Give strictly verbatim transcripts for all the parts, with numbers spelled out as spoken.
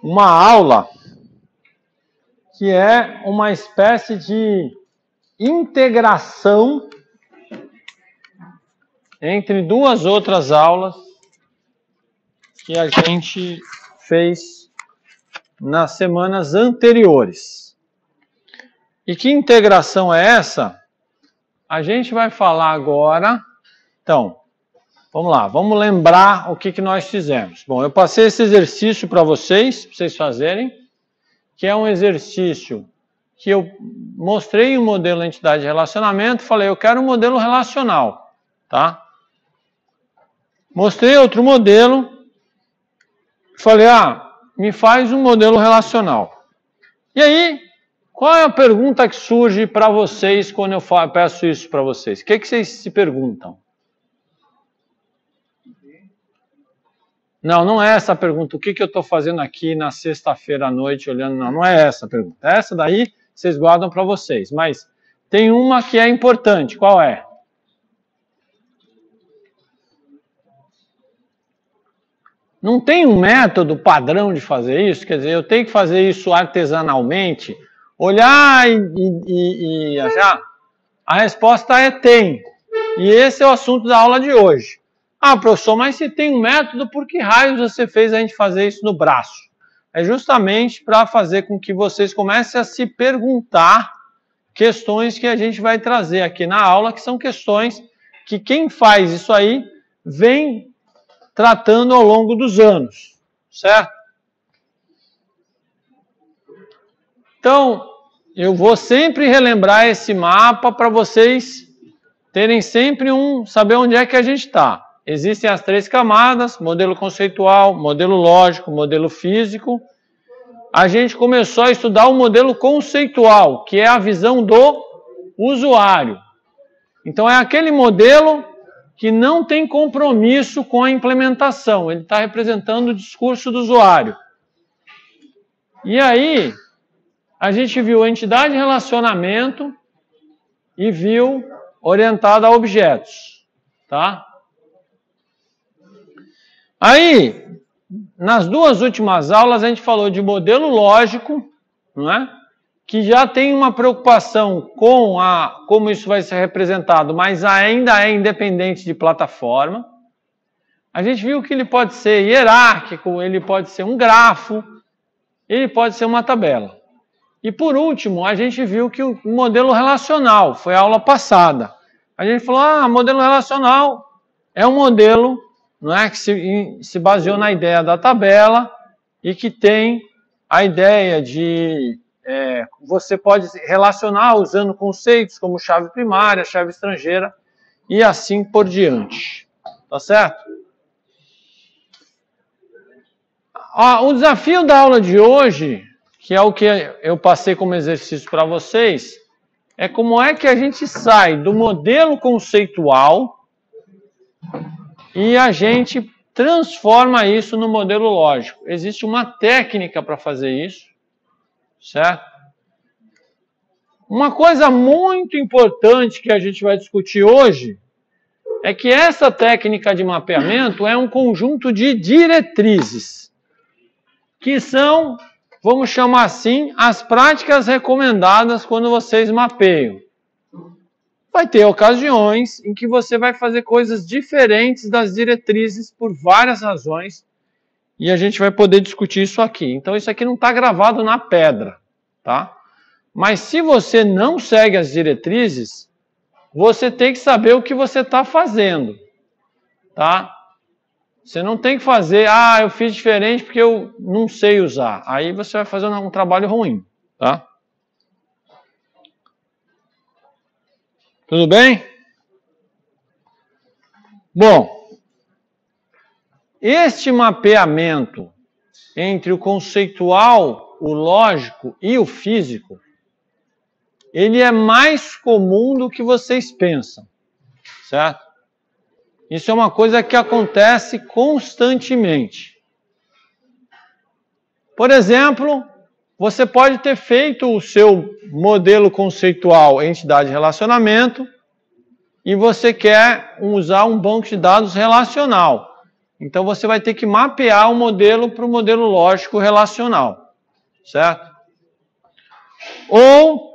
uma aula que é uma espécie de integração entre duas outras aulas que a gente fez nas semanas anteriores. E que integração é essa? A gente vai falar agora. Então, vamos lá, vamos lembrar o que, que nós fizemos. Bom, eu passei esse exercício para vocês, para vocês fazerem, que é um exercício que eu mostrei um modelo de entidade de relacionamento, falei, eu quero um modelo relacional, tá? Mostrei outro modelo, falei, ah, me faz um modelo relacional. E aí, qual é a pergunta que surge para vocês quando eu peço isso para vocês? O que, que vocês se perguntam? Não, não é essa a pergunta. O que, que eu estou fazendo aqui na sexta-feira à noite olhando? Não, não é essa a pergunta. Essa daí vocês guardam para vocês. Mas tem uma que é importante. Qual é? Não tem um método padrão de fazer isso? Quer dizer, eu tenho que fazer isso artesanalmente? Olhar e, e, e achar? A resposta é tem. E esse é o assunto da aula de hoje. Ah, professor, mas se tem um método, por que raios você fez a gente fazer isso no braço? É justamente para fazer com que vocês comecem a se perguntar questões que a gente vai trazer aqui na aula, que são questões que quem faz isso aí vem tratando ao longo dos anos, certo? Então, eu vou sempre relembrar esse mapa para vocês terem sempre um, saber onde é que a gente está. Existem as três camadas, modelo conceitual, modelo lógico, modelo físico. A gente começou a estudar o modelo conceitual, que é a visão do usuário. Então, é aquele modelo que não tem compromisso com a implementação. Ele está representando o discurso do usuário. E aí, a gente viu a entidade de relacionamento e viu orientada a objetos, tá? Aí, nas duas últimas aulas, a gente falou de modelo lógico, não é? Que já tem uma preocupação com a, como isso vai ser representado, mas ainda é independente de plataforma. A gente viu que ele pode ser hierárquico, ele pode ser um grafo, ele pode ser uma tabela. E por último, a gente viu que o modelo relacional, foi a aula passada. A gente falou, ah, modelo relacional é um modelo, não é, que se, se baseou na ideia da tabela e que tem a ideia de é, você pode relacionar usando conceitos como chave primária, chave estrangeira e assim por diante. Tá certo? Ah, o desafio da aula de hoje, que é o que eu passei como exercício para vocês, é como é que a gente sai do modelo conceitual e a gente transforma isso no modelo lógico. Existe uma técnica para fazer isso, certo? Uma coisa muito importante que a gente vai discutir hoje é que essa técnica de mapeamento é um conjunto de diretrizes, que são, vamos chamar assim, as práticas recomendadas quando vocês mapeiam. Vai ter ocasiões em que você vai fazer coisas diferentes das diretrizes por várias razões e a gente vai poder discutir isso aqui. Então isso aqui não está gravado na pedra, tá? Mas se você não segue as diretrizes, você tem que saber o que você está fazendo, tá? Você não tem que fazer, ah, eu fiz diferente porque eu não sei usar. Aí você vai fazer um trabalho ruim, tá? Tudo bem? Bom, este mapeamento entre o conceitual, o lógico e o físico, ele é mais comum do que vocês pensam, certo? Isso é uma coisa que acontece constantemente. Por exemplo, você pode ter feito o seu modelo conceitual entidade de relacionamento e você quer usar um banco de dados relacional. Então você vai ter que mapear o modelo para o modelo lógico relacional, certo? Ou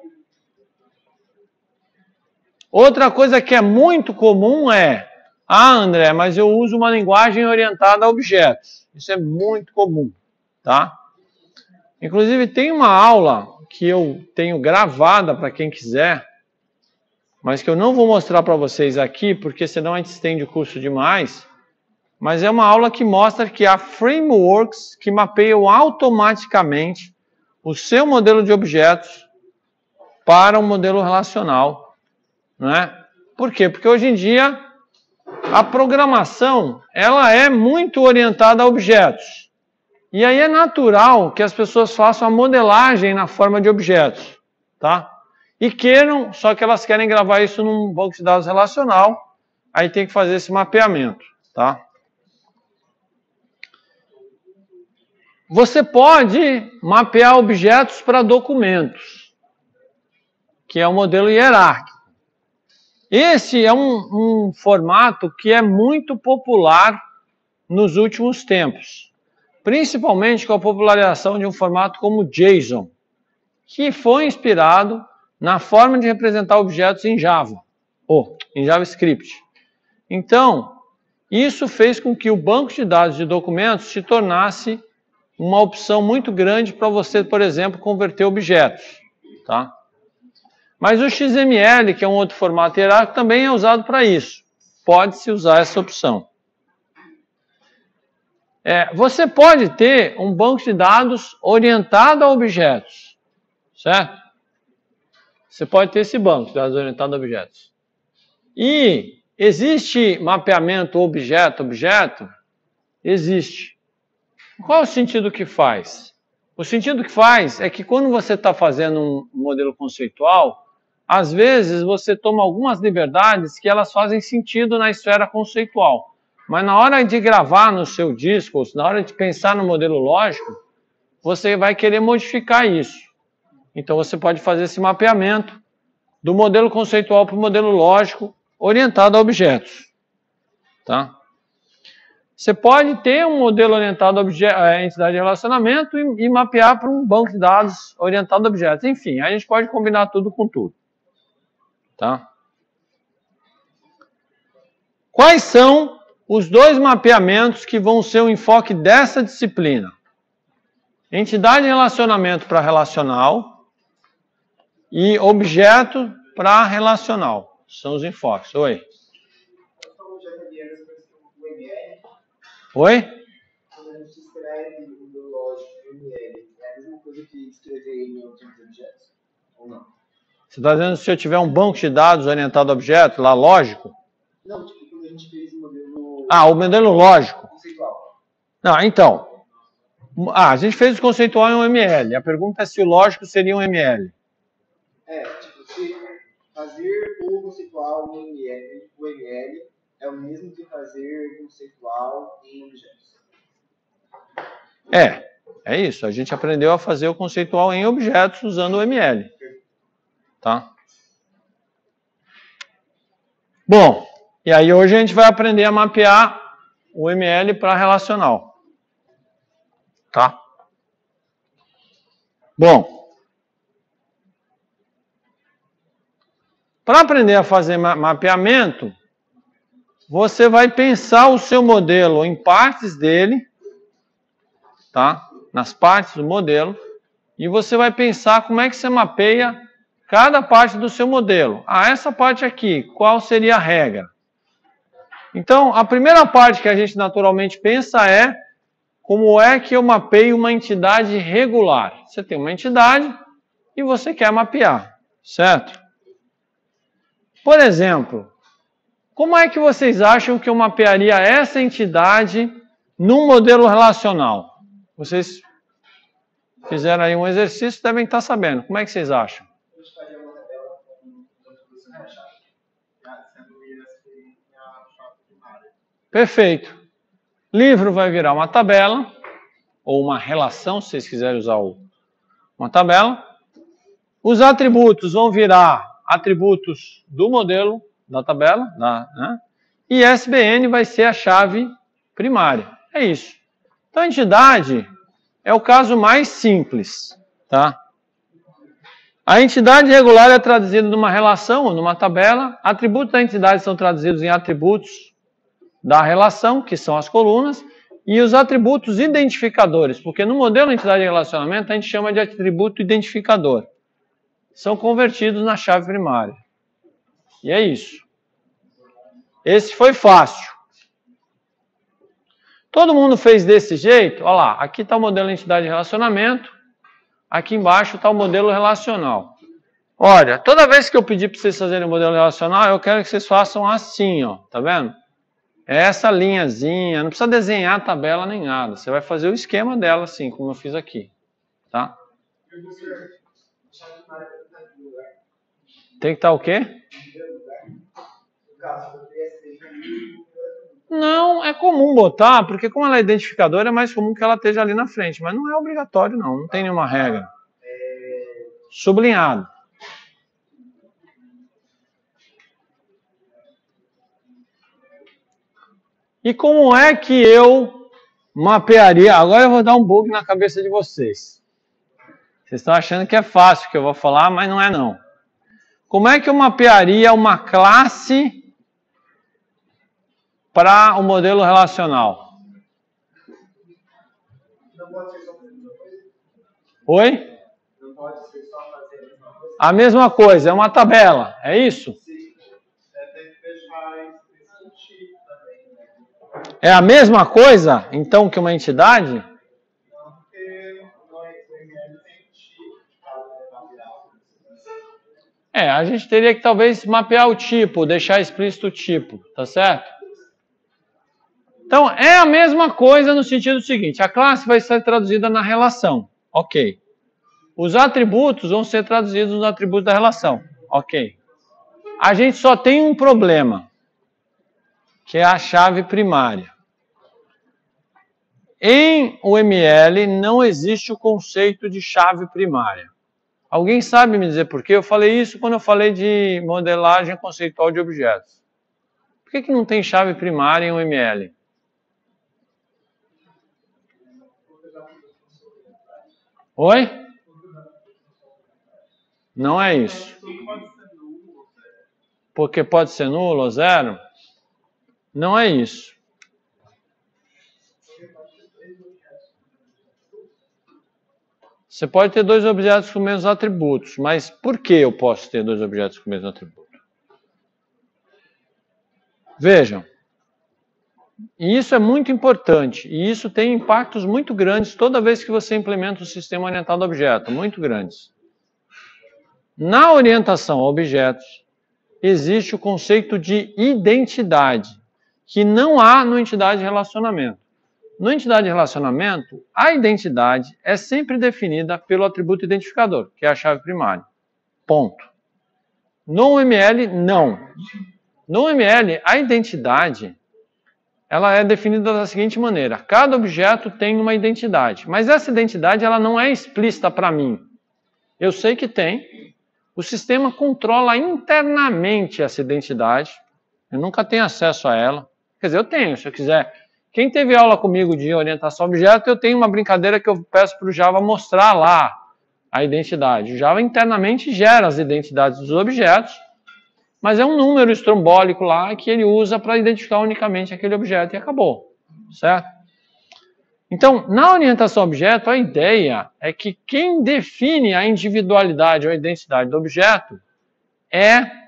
outra coisa que é muito comum é, ah, André, mas eu uso uma linguagem orientada a objetos. Isso é muito comum, tá? Inclusive tem uma aula que eu tenho gravada para quem quiser, mas que eu não vou mostrar para vocês aqui, porque senão a gente estende o curso demais. Mas é uma aula que mostra que há frameworks que mapeiam automaticamente o seu modelo de objetos para o modelo relacional, não é? Por quê? Porque hoje em dia a programação ela é muito orientada a objetos. E aí é natural que as pessoas façam a modelagem na forma de objetos, tá? E queiram, só que elas querem gravar isso num banco de dados relacional, aí tem que fazer esse mapeamento, tá? Você pode mapear objetos para documentos, que é o modelo hierárquico. Esse é um, um formato que é muito popular nos últimos tempos, principalmente com a popularização de um formato como JSON, que foi inspirado na forma de representar objetos em Java, ou em JavaScript. Então, isso fez com que o banco de dados de documentos se tornasse uma opção muito grande para você, por exemplo, converter objetos, tá? Mas o X M L, que é um outro formato hierárquico, também é usado para isso. Pode-se usar essa opção. É, você pode ter um banco de dados orientado a objetos, certo? Você pode ter esse banco de dados orientado a objetos. E existe mapeamento objeto-objeto? Existe. Qual é o sentido que faz? O sentido que faz é que quando você está fazendo um modelo conceitual, às vezes você toma algumas liberdades que elas fazem sentido na esfera conceitual. Mas na hora de gravar no seu disco, na hora de pensar no modelo lógico, você vai querer modificar isso. Então você pode fazer esse mapeamento do modelo conceitual para o modelo lógico orientado a objetos, tá? Você pode ter um modelo orientado a entidade de relacionamento e, e mapear para um banco de dados orientado a objetos. Enfim, a gente pode combinar tudo com tudo, tá? Quais são os dois mapeamentos que vão ser o enfoque dessa disciplina? Entidade de relacionamento para relacional e objeto para relacional. São os enfoques. Oi? Oi? Quando a gente escreve o modelo lógico em M L, é a mesma coisa que escrever em outros objetos? Ou não? Você está dizendo se eu tiver um banco de dados orientado a objeto, lá lógico? Não, tipo, quando a gente fez o modelo... Ah, o modelo lógico. Conceitual. Não, então. Ah, a gente fez o conceitual em um M L. A pergunta é se o lógico seria um M L. É, tipo, se fazer o conceitual em M L, o M L é o mesmo que fazer conceitual em objetos. É, é isso. A gente aprendeu a fazer o conceitual em objetos usando o M L. Tá? Bom, e aí hoje a gente vai aprender a mapear o M L para relacional. Tá? Bom, para aprender a fazer ma- mapeamento, você vai pensar o seu modelo em partes dele, tá? Nas partes do modelo, e você vai pensar como é que você mapeia cada parte do seu modelo. Ah, essa parte aqui, qual seria a regra? Então, a primeira parte que a gente naturalmente pensa é como é que eu mapeio uma entidade regular. Você tem uma entidade e você quer mapear, certo? Por exemplo, como é que vocês acham que eu mapearia essa entidade num modelo relacional? Vocês fizeram aí um exercício, devem estar sabendo. Como é que vocês acham? A gente faria uma tabela com tanto você achar. Sendo ele a chave primária. Perfeito. Livro vai virar uma tabela, ou uma relação, se vocês quiserem usar uma tabela. Os atributos vão virar atributos do modelo da tabela, da, né? E S B N vai ser a chave primária. É isso. Então, a entidade é o caso mais simples, tá? A entidade regular é traduzida numa relação ou numa tabela. Atributos da entidade são traduzidos em atributos da relação, que são as colunas, e os atributos identificadores, porque no modelo de entidade de relacionamento a gente chama de atributo identificador. São convertidos na chave primária. E é isso. Esse foi fácil. Todo mundo fez desse jeito? Olha lá, aqui está o modelo de entidade de relacionamento, aqui embaixo está o modelo relacional. Olha, toda vez que eu pedir para vocês fazerem o modelo relacional, eu quero que vocês façam assim, ó, tá vendo? É essa linhazinha, não precisa desenhar a tabela nem nada, você vai fazer o esquema dela assim, como eu fiz aqui, tá? Tem que estar o quê? Não, é comum botar, porque como ela é identificadora, é mais comum que ela esteja ali na frente, mas não é obrigatório não, não tem nenhuma regra. Sublinhado. E como é que eu mapearia? Agora eu vou dar um bug na cabeça de vocês. Vocês estão achando que é fácil que eu vou falar, mas não é não. Como é que eu mapearia uma classe para o modelo relacional? Não pode ser só fazer a mesma coisa? Oi? Não pode ser só fazer a mesma coisa? A mesma coisa, é uma tabela, é isso? Sim. É, tem que fechar esse tipo também, né? É a mesma coisa, então, que uma entidade? Não, porque no M L tem tipo, É, a gente teria que talvez mapear o tipo, deixar explícito o tipo, tá certo? Então, é a mesma coisa no sentido seguinte, a classe vai ser traduzida na relação, ok. Os atributos vão ser traduzidos nos atributos da relação, ok. A gente só tem um problema, que é a chave primária. Em o M L não existe o conceito de chave primária. Alguém sabe me dizer por quê? Eu falei isso quando eu falei de modelagem conceitual de objetos. Por que que não tem chave primária em um M L? Oi? Não é isso. Porque pode ser nulo ou zero? Não é isso. Você pode ter dois objetos com os mesmos atributos, mas por que eu posso ter dois objetos com o mesmo atributo? Vejam, e isso é muito importante, e isso tem impactos muito grandes toda vez que você implementa o sistema orientado a objeto, muito grandes. Na orientação a objetos, existe o conceito de identidade, que não há no entidade de relacionamento. No entidade de relacionamento, a identidade é sempre definida pelo atributo identificador, que é a chave primária. Ponto. No M L, não. No M L, a identidade ela é definida da seguinte maneira. Cada objeto tem uma identidade, mas essa identidade ela não é explícita para mim. Eu sei que tem. O sistema controla internamente essa identidade. Eu nunca tenho acesso a ela. Quer dizer, eu tenho, se eu quiser. Quem teve aula comigo de orientação a objeto, eu tenho uma brincadeira que eu peço para o Java mostrar lá a identidade. O Java internamente gera as identidades dos objetos, mas é um número estrombólico lá que ele usa para identificar unicamente aquele objeto e acabou, certo? Então, na orientação a objeto, a ideia é que quem define a individualidade ou a identidade do objeto é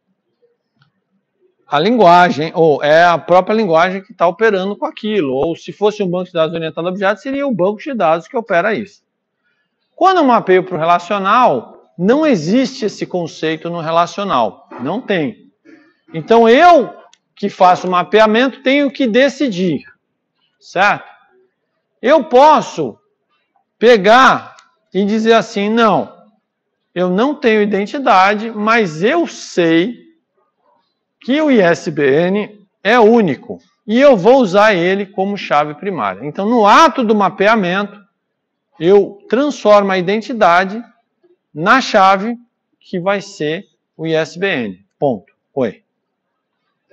a linguagem, ou é a própria linguagem que está operando com aquilo, ou se fosse um banco de dados orientado a objetos, seria o banco de dados que opera isso. Quando eu mapeio para o relacional, não existe esse conceito no relacional, não tem. Então eu, que faço o mapeamento, tenho que decidir, certo? Eu posso pegar e dizer assim, não, eu não tenho identidade, mas eu sei que o I S B N é único e eu vou usar ele como chave primária. Então, no ato do mapeamento, eu transformo a identidade na chave que vai ser o I S B N. Ponto. Oi.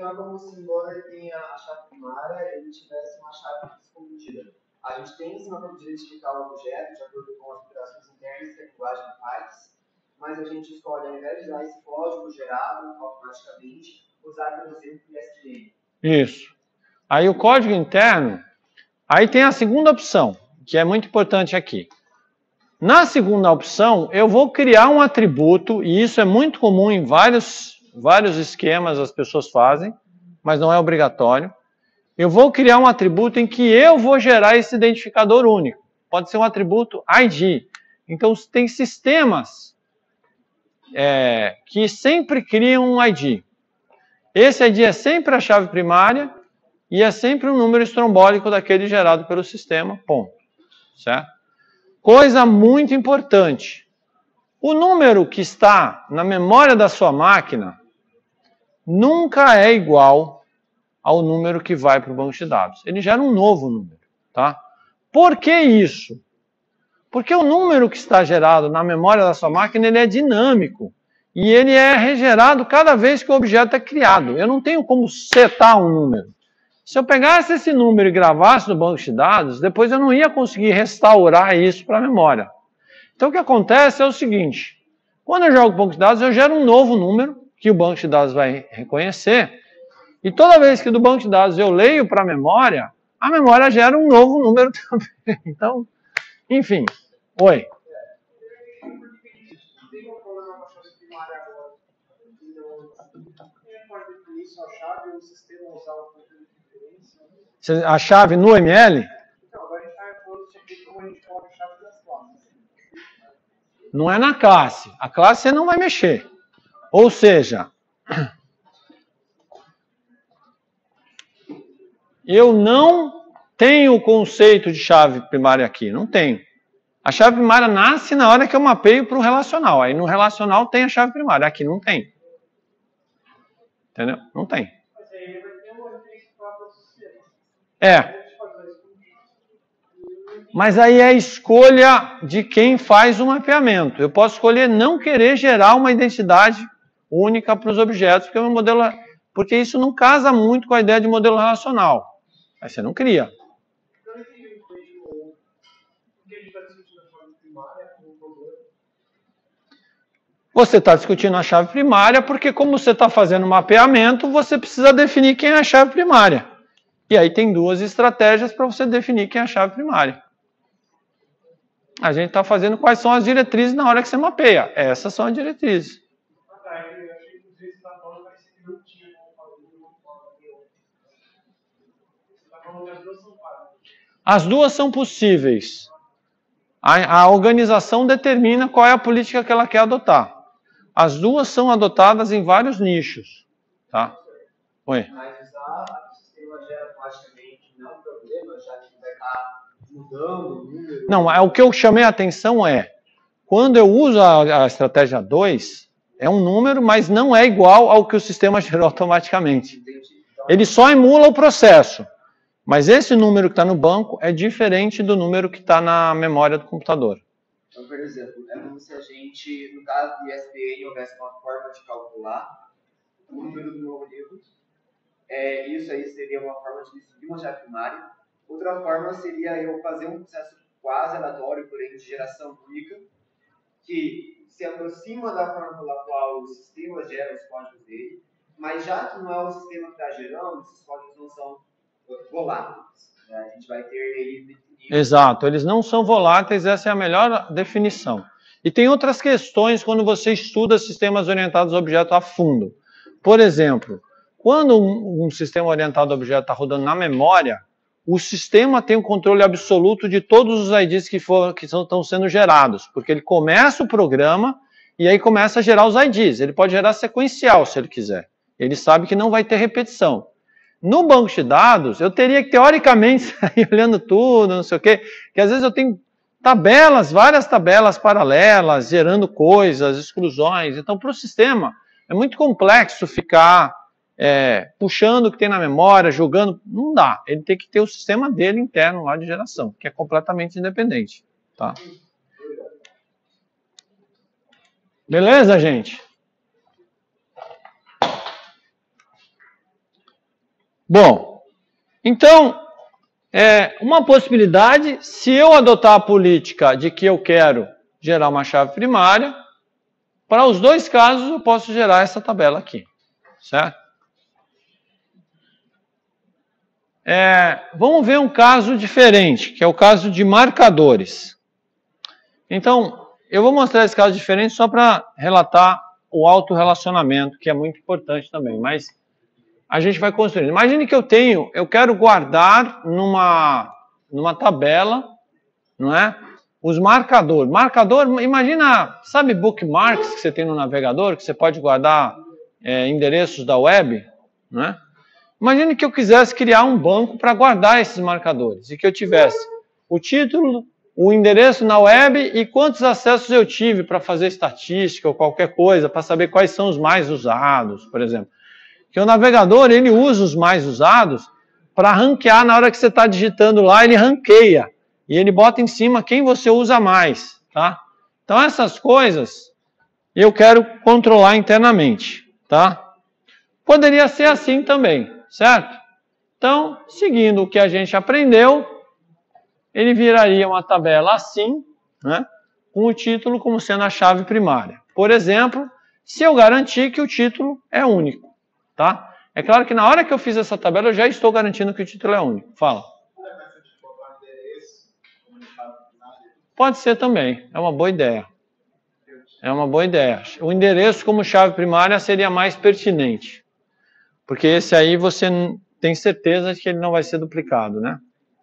Então é como se, embora ele tenha a chave primária, ele tivesse uma chave escondida. A gente tem sim uma forma de identificar o objeto, de acordo com as operações internas que a linguagem faz, mas a gente escolhe, ao invés de usar esse código gerado automaticamente, usar, por exemplo, o I S B N. Isso. Aí o código interno, aí tem a segunda opção, que é muito importante aqui. Na segunda opção, eu vou criar um atributo, e isso é muito comum em vários, vários esquemas as pessoas fazem, mas não é obrigatório. Eu vou criar um atributo em que eu vou gerar esse identificador único. Pode ser um atributo I D. Então, tem sistemas é, que sempre criam um I D. Esse I D é sempre a chave primária e é sempre um número estrombólico daquele gerado pelo sistema, ponto. Certo? Coisa muito importante. O número que está na memória da sua máquina nunca é igual ao número que vai para o banco de dados. Ele gera um novo número. Tá? Por que isso? Porque o número que está gerado na memória da sua máquina ele é dinâmico. E ele é regerado cada vez que o objeto é criado. Eu não tenho como setar um número. Se eu pegasse esse número e gravasse no banco de dados, depois eu não ia conseguir restaurar isso para a memória. Então o que acontece é o seguinte. Quando eu jogo o banco de dados, eu gero um novo número que o banco de dados vai reconhecer. E toda vez que do banco de dados eu leio para a memória, a memória gera um novo número também. Então, enfim. Oi. A chave no M L? Não é na classe. A classe você não vai mexer. Ou seja, eu não tenho o conceito de chave primária aqui. Não tenho. A chave primária nasce na hora que eu mapeio para o relacional. Aí no relacional tem a chave primária. Aqui não tem. Entendeu? Não tem. É. Mas aí é a escolha de quem faz o mapeamento. Eu posso escolher não querer gerar uma identidade única para os objetos, porque, o meu modelo, porque isso não casa muito com a ideia de modelo relacional. Aí você não cria. Você está discutindo a chave primária porque, como você está fazendo mapeamento, você precisa definir quem é a chave primária. E aí tem duas estratégias para você definir quem é a chave primária. A gente está fazendo quais são as diretrizes na hora que você mapeia. Essas são as diretrizes. As duas são possíveis. A, a organização determina qual é a política que ela quer adotar. As duas são adotadas em vários nichos. Tá? Oi. Mas usar o sistema gera automaticamente não é um problema, já que vai estar mudando o número. Não, é, o que eu chamei a atenção é, quando eu uso a, a estratégia dois, é um número, mas não é igual ao que o sistema gerou automaticamente. Entendi. Então, Ele só emula o processo. Mas esse número que está no banco é diferente do número que está na memória do computador. Então, por exemplo, é como se a gente, no caso do I S B N, houvesse uma forma de calcular o número do novo livro. É, isso aí seria uma forma de decidir uma chave primária. Outra forma seria eu fazer um processo quase aleatório, porém de geração única, que se aproxima da forma pela qual o sistema gera os códigos dele, mas já que não é o sistema que está gerando, esses códigos não são voláteis. Né? A gente vai ter ele definido. Exato, eles não são voláteis, essa é a melhor definição. E tem outras questões quando você estuda sistemas orientados a objeto a fundo. Por exemplo, quando um, um sistema orientado a objeto está rodando na memória, o sistema tem o controle absoluto de todos os I Ds que, for, que são, estão sendo gerados, porque ele começa o programa e aí começa a gerar os I Ds. Ele pode gerar sequencial, se ele quiser. Ele sabe que não vai ter repetição. No banco de dados, eu teria que, teoricamente, sair olhando tudo, não sei o quê, que às vezes eu tenho tabelas, várias tabelas paralelas, gerando coisas, exclusões. Então, para o sistema, é muito complexo ficar é, puxando o que tem na memória, jogando. Não dá. Ele tem que ter o sistema dele interno lá de geração, que é completamente independente. Tá? Beleza, gente? Bom, então, é uma possibilidade, se eu adotar a política de que eu quero gerar uma chave primária, para os dois casos eu posso gerar essa tabela aqui, certo? É, vamos ver um caso diferente, que é o caso de marcadores. Então, eu vou mostrar esse caso diferente só para relatar o autorrelacionamento, que é muito importante também, mas a gente vai construindo. Imagine que eu tenho, eu quero guardar numa, numa tabela, não é? Os marcadores. Marcador, imagina, sabe bookmarks que você tem no navegador, que você pode guardar é, endereços da web, não é? Imagine que eu quisesse criar um banco para guardar esses marcadores e que eu tivesse o título, o endereço na web e quantos acessos eu tive para fazer estatística ou qualquer coisa, para saber quais são os mais usados, por exemplo. Que o navegador, ele usa os mais usados para ranquear na hora que você está digitando lá, ele ranqueia. E ele bota em cima quem você usa mais, tá? Então essas coisas eu quero controlar internamente, tá? Poderia ser assim também, certo? Então, seguindo o que a gente aprendeu, ele viraria uma tabela assim, né? Com o título como sendo a chave primária. Por exemplo, se eu garantir que o título é único, tá? É claro que na hora que eu fiz essa tabela, eu já estou garantindo que o título é único. Fala. Pode ser também, é uma boa ideia. É uma boa ideia. O endereço como chave primária seria mais pertinente. Porque esse aí você tem certeza de que ele não vai ser duplicado, né?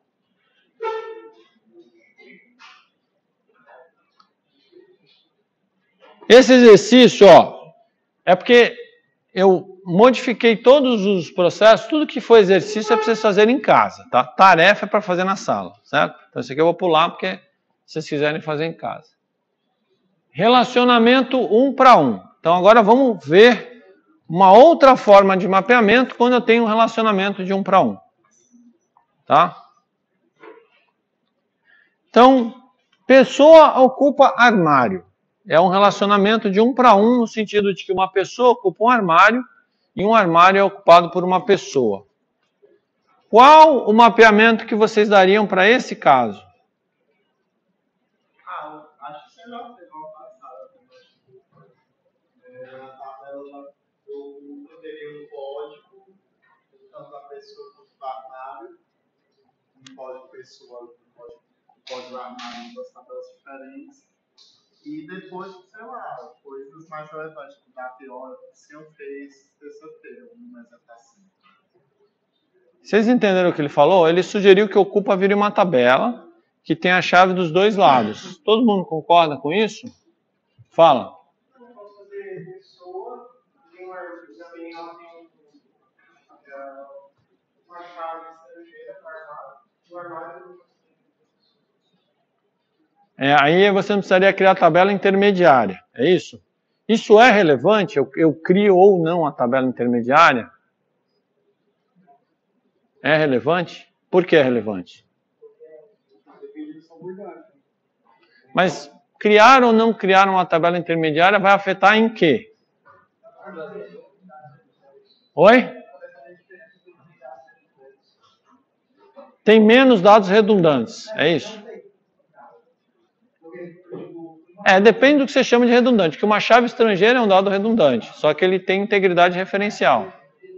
Esse exercício, ó, é porque eu modifiquei todos os processos, tudo que for exercício é para vocês fazerem em casa, tá? Tarefa é para fazer na sala, certo? Então esse aqui eu vou pular porque se vocês quiserem fazer em casa. Relacionamento um para um. Então agora vamos ver uma outra forma de mapeamento quando eu tenho um relacionamento de um para um. Tá? Então, pessoa ocupa armário. É um relacionamento de um para um no sentido de que uma pessoa ocupa um armário e um armário é ocupado por uma pessoa. Qual o mapeamento que vocês dariam para esse caso? Pessoa pode, pode armar em duas tabelas diferentes e depois, sei lá, coisas mais relevantes, tipo data e hora, se eu fez terça-feira, uma exatação. Vocês entenderam o que ele falou? Ele sugeriu que ocupa vire uma tabela que tem a chave dos dois lados. Todo mundo concorda com isso? Fala. Eu posso fazer pessoa, tem uma também ela tem uma chave estrangeira para armário. É, aí você não precisaria criar a tabela intermediária, é isso? Isso é relevante? Eu, eu crio ou não a tabela intermediária? É relevante? Por que é relevante? Mas criar ou não criar uma tabela intermediária vai afetar em quê? Oi? Tem menos dados redundantes, é isso? É, depende do que você chama de redundante, porque uma chave estrangeira é um dado redundante, só que ele tem integridade referencial.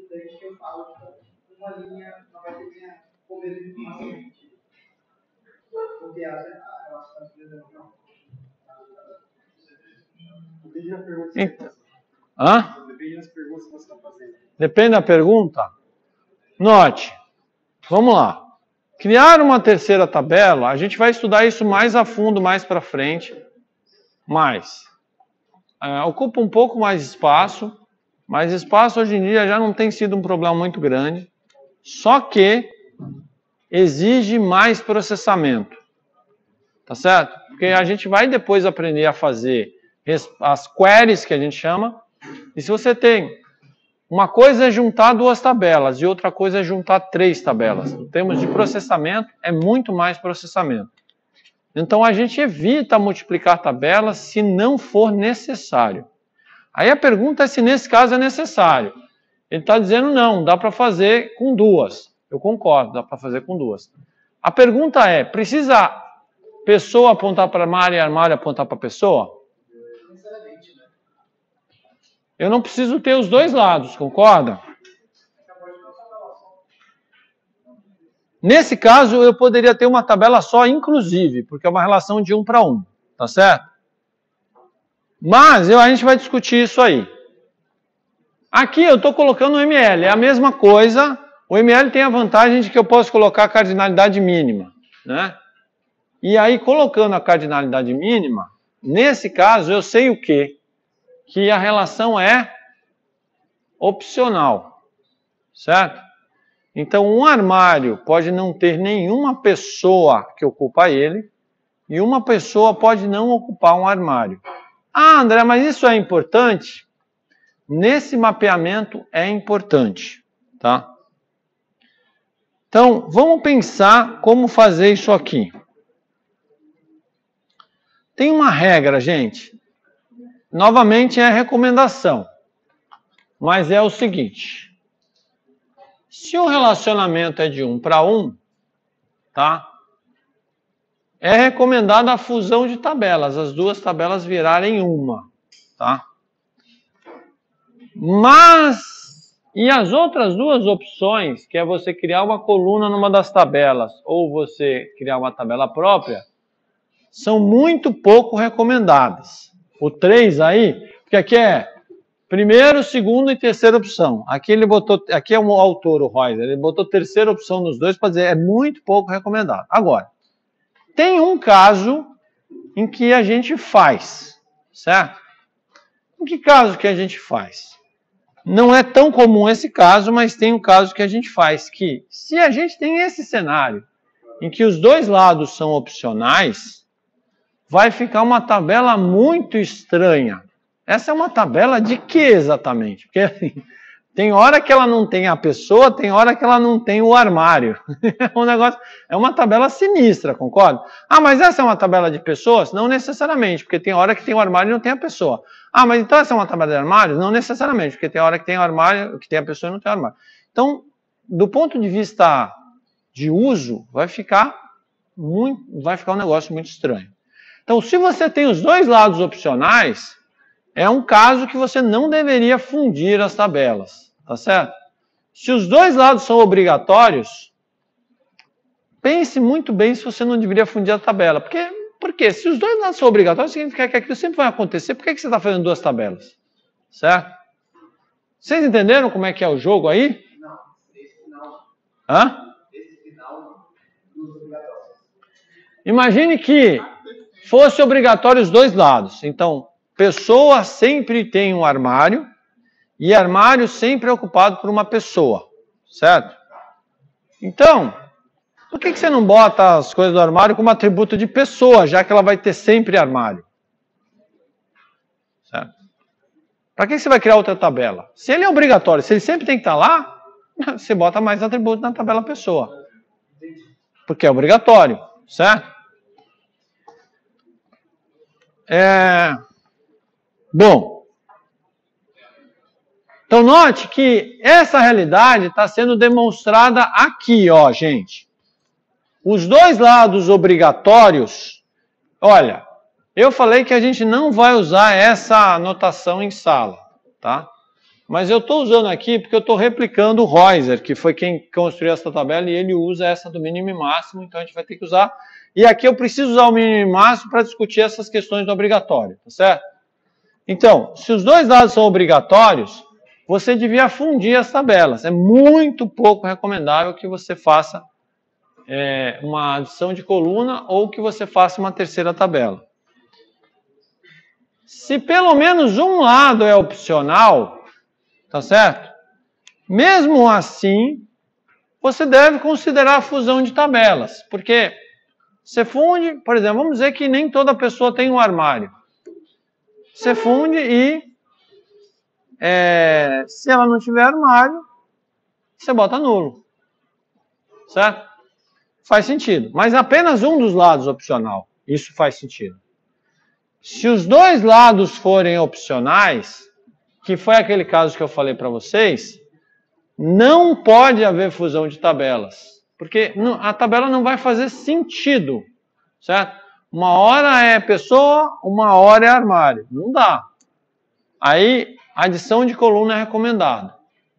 Então, hã? Depende da pergunta? Note. Vamos lá. Criar uma terceira tabela, a gente vai estudar isso mais a fundo, mais para frente. Mas, é, ocupa um pouco mais espaço, mas espaço hoje em dia já não tem sido um problema muito grande. Só que exige mais processamento. Tá certo? Porque a gente vai depois aprender a fazer as queries, que a gente chama. E se você tem... Uma coisa é juntar duas tabelas e outra coisa é juntar três tabelas. Em termos de processamento, é muito mais processamento. Então, a gente evita multiplicar tabelas se não for necessário. Aí a pergunta é se nesse caso é necessário. Ele está dizendo não, dá para fazer com duas. Eu concordo, dá para fazer com duas. A pergunta é, precisa pessoa apontar para armário e armário apontar para pessoa? Eu não preciso ter os dois lados, concorda? Nesse caso, eu poderia ter uma tabela só, inclusive, porque é uma relação de um para um, tá certo? Mas eu, a gente vai discutir isso aí. Aqui eu estou colocando o M L, é a mesma coisa. O M L tem a vantagem de que eu posso colocar a cardinalidade mínima, né? E aí, colocando a cardinalidade mínima, nesse caso, eu sei o quê? Que a relação é opcional, certo? Então, um armário pode não ter nenhuma pessoa que ocupa ele, e uma pessoa pode não ocupar um armário. Ah, André, mas isso é importante? Nesse mapeamento é importante, tá? Então, vamos pensar como fazer isso aqui. Tem uma regra, gente. Novamente é recomendação. Mas é o seguinte. Se o relacionamento é de um para um, tá? É recomendada a fusão de tabelas. As duas tabelas virarem uma, tá? Mas, e as outras duas opções, que é você criar uma coluna numa das tabelas, ou você criar uma tabela própria, são muito pouco recomendadas. O três aí, porque aqui é primeiro, segundo e terceira opção. Aqui ele botou, aqui é um autor, o Reuser, ele botou terceira opção nos dois para dizer é muito pouco recomendado. Agora, tem um caso em que a gente faz, certo? Em que caso que a gente faz? Não é tão comum esse caso, mas tem um caso que a gente faz, que se a gente tem esse cenário em que os dois lados são opcionais, vai ficar uma tabela muito estranha. Essa é uma tabela de quê exatamente? Porque assim, tem hora que ela não tem a pessoa, tem hora que ela não tem o armário. É um negócio, é uma tabela sinistra, concorda? Ah, mas essa é uma tabela de pessoas? Não necessariamente, porque tem hora que tem o armário e não tem a pessoa. Ah, mas então essa é uma tabela de armários? Não necessariamente, porque tem hora que tem o armário, que tem a pessoa e não tem o armário. Então, do ponto de vista de uso, vai ficar muito, vai ficar um negócio muito estranho. Então, se você tem os dois lados opcionais, é um caso que você não deveria fundir as tabelas, tá certo? Se os dois lados são obrigatórios, pense muito bem se você não deveria fundir a tabela. Porque, porque se os dois lados são obrigatórios, significa que aquilo sempre vai acontecer. Por que você está fazendo duas tabelas? Certo? Vocês entenderam como é que é o jogo aí? Não, esse final. Hã? Esse final dos obrigatórios. Imagine que fosse obrigatório os dois lados. Então, pessoa sempre tem um armário e armário sempre é ocupado por uma pessoa, certo? Então, por que que você não bota as coisas do armário como atributo de pessoa, já que ela vai ter sempre armário? Certo? Para que você vai criar outra tabela? Se ele é obrigatório, se ele sempre tem que estar lá, você bota mais atributo na tabela pessoa. Porque é obrigatório, certo? É... Bom, então note que essa realidade está sendo demonstrada aqui, ó, gente. Os dois lados obrigatórios, olha, eu falei que a gente não vai usar essa notação em sala, tá? Mas eu estou usando aqui porque eu estou replicando o Reuser, que foi quem construiu essa tabela, e ele usa essa do mínimo e máximo, então a gente vai ter que usar. E aqui eu preciso usar o mínimo e máximo para discutir essas questões do obrigatório, tá certo? Então, se os dois lados são obrigatórios, você devia fundir as tabelas. É muito pouco recomendável que você faça é, uma adição de coluna ou que você faça uma terceira tabela. Se pelo menos um lado é opcional, tá certo? Mesmo assim, você deve considerar a fusão de tabelas, porque você funde, por exemplo, vamos dizer que nem toda pessoa tem um armário. Você funde e, é, se ela não tiver armário, você bota nulo. Certo? Faz sentido. Mas apenas um dos lados opcional. Isso faz sentido. Se os dois lados forem opcionais, que foi aquele caso que eu falei para vocês, não pode haver fusão de tabelas, porque a tabela não vai fazer sentido, certo? Uma hora é pessoa, uma hora é armário. Não dá. Aí, adição de coluna é recomendada.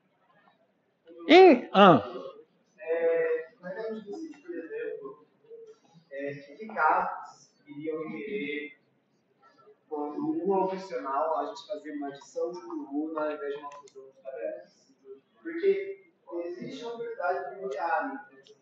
E, ah, É, mas a gente decide, por exemplo, é, que casos iriam requerer, quando um é opcional, a gente fazer uma adição de coluna ao invés de uma fusão de tabelas. Porque existe uma habilidade primordial.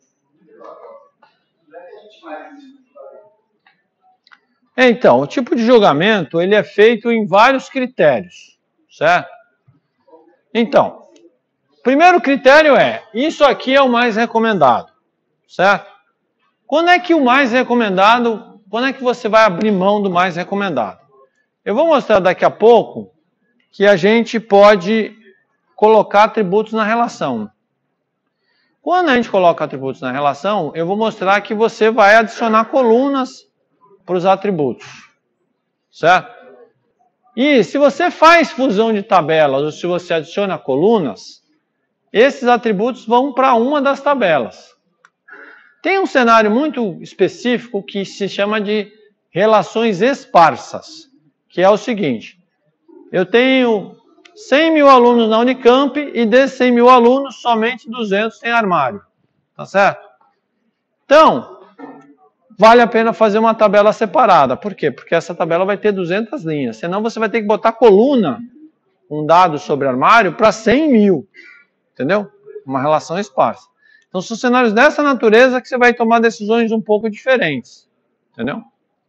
Não é que a gente faz isso de tabelas. Então, o tipo de julgamento ele é feito em vários critérios, certo? Então, o primeiro critério é, isso aqui é o mais recomendado, certo? Quando é que o mais recomendado, quando é que você vai abrir mão do mais recomendado? Eu vou mostrar daqui a pouco que a gente pode colocar atributos na relação. Quando a gente coloca atributos na relação, eu vou mostrar que você vai adicionar colunas para os atributos, certo? E se você faz fusão de tabelas ou se você adiciona colunas, esses atributos vão para uma das tabelas. Tem um cenário muito específico que se chama de relações esparsas, que é o seguinte: eu tenho cem mil alunos na Unicamp e desses cem mil alunos, somente duzentos têm armário, tá certo? Então, vale a pena fazer uma tabela separada. Por quê? Porque essa tabela vai ter duzentas linhas. Senão você vai ter que botar coluna, um dado sobre armário, para cem mil. Entendeu? Uma relação esparsa. Então, são cenários dessa natureza que você vai tomar decisões um pouco diferentes. Entendeu?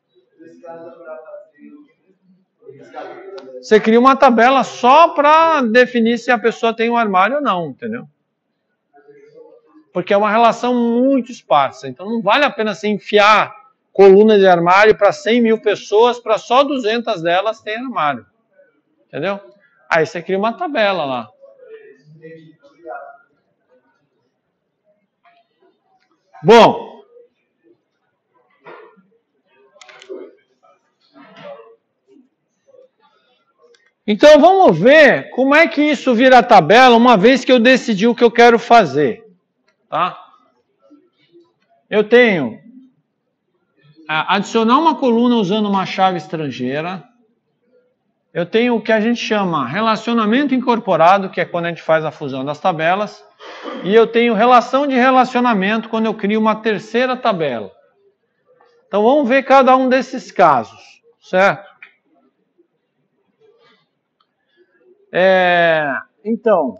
Você cria uma tabela só para definir se a pessoa tem um armário ou não. Entendeu? Porque é uma relação muito esparsa. Então, não vale a pena você enfiar coluna de armário para cem mil pessoas, para só duzentas delas terem armário. Entendeu? Aí você cria uma tabela lá. Bom. Então, vamos ver como é que isso vira tabela, uma vez que eu decidi o que eu quero fazer. Tá? Eu tenho a, adicionar uma coluna usando uma chave estrangeira. Eu tenho o que a gente chama relacionamento incorporado, que é quando a gente faz a fusão das tabelas. E eu tenho relação de relacionamento quando eu crio uma terceira tabela. Então vamos ver cada um desses casos, certo? É, então...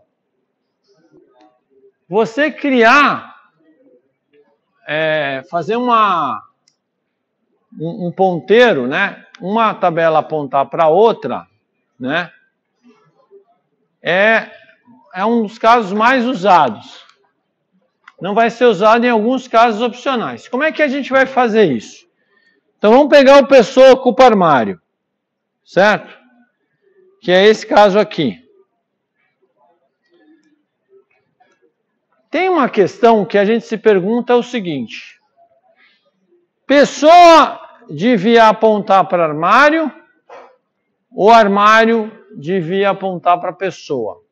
Você criar, é, fazer uma, um, um ponteiro, né? Uma tabela apontar para outra, né? É, é um dos casos mais usados. Não vai ser usado em alguns casos opcionais. Como é que a gente vai fazer isso? Então vamos pegar o pessoa ocupa armário, certo? Que é esse caso aqui. Tem uma questão que a gente se pergunta é o seguinte: pessoa devia apontar para armário ou armário devia apontar para pessoa?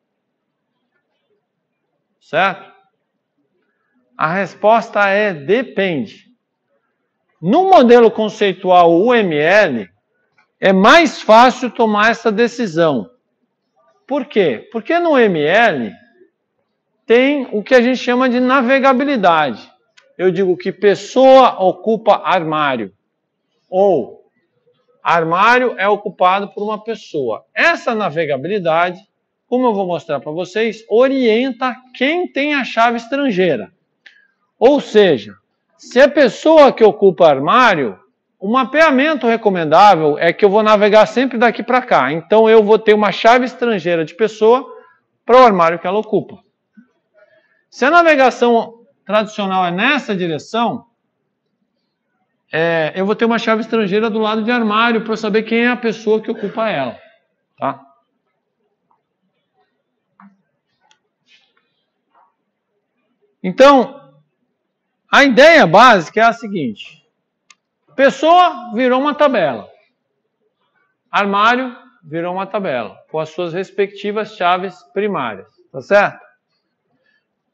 Certo? A resposta é depende. No modelo conceitual U M L, é mais fácil tomar essa decisão. Por quê? Porque no U M L tem o que a gente chama de navegabilidade. Eu digo que pessoa ocupa armário, ou armário é ocupado por uma pessoa. Essa navegabilidade, como eu vou mostrar para vocês, orienta quem tem a chave estrangeira. Ou seja, se a pessoa que ocupa armário, o mapeamento recomendável é que eu vou navegar sempre daqui para cá. Então eu vou ter uma chave estrangeira de pessoa para o armário que ela ocupa. Se a navegação tradicional é nessa direção, é, eu vou ter uma chave estrangeira do lado de armário para eu saber quem é a pessoa que ocupa ela. Tá? Então, a ideia básica é a seguinte: pessoa virou uma tabela, armário virou uma tabela, com as suas respectivas chaves primárias, tá certo?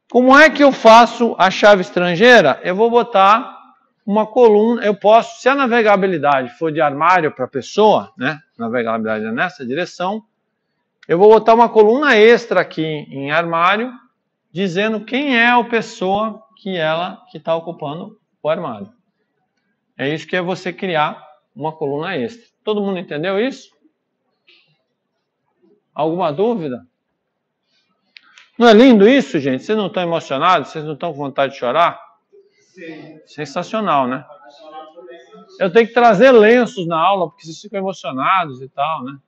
Como é que eu faço a chave estrangeira? Eu vou botar uma coluna, eu posso, se a navegabilidade for de armário para pessoa, né? Navegabilidade é nessa direção, eu vou botar uma coluna extra aqui em armário, dizendo quem é a pessoa que ela que está ocupando o armário. É isso que é você criar uma coluna extra. Todo mundo entendeu isso? Alguma dúvida? Não é lindo isso, gente? Vocês não estão emocionados? Vocês não estão com vontade de chorar? Sim. Sensacional, né? Eu tenho que trazer lenços na aula, porque vocês ficam emocionados e tal, né?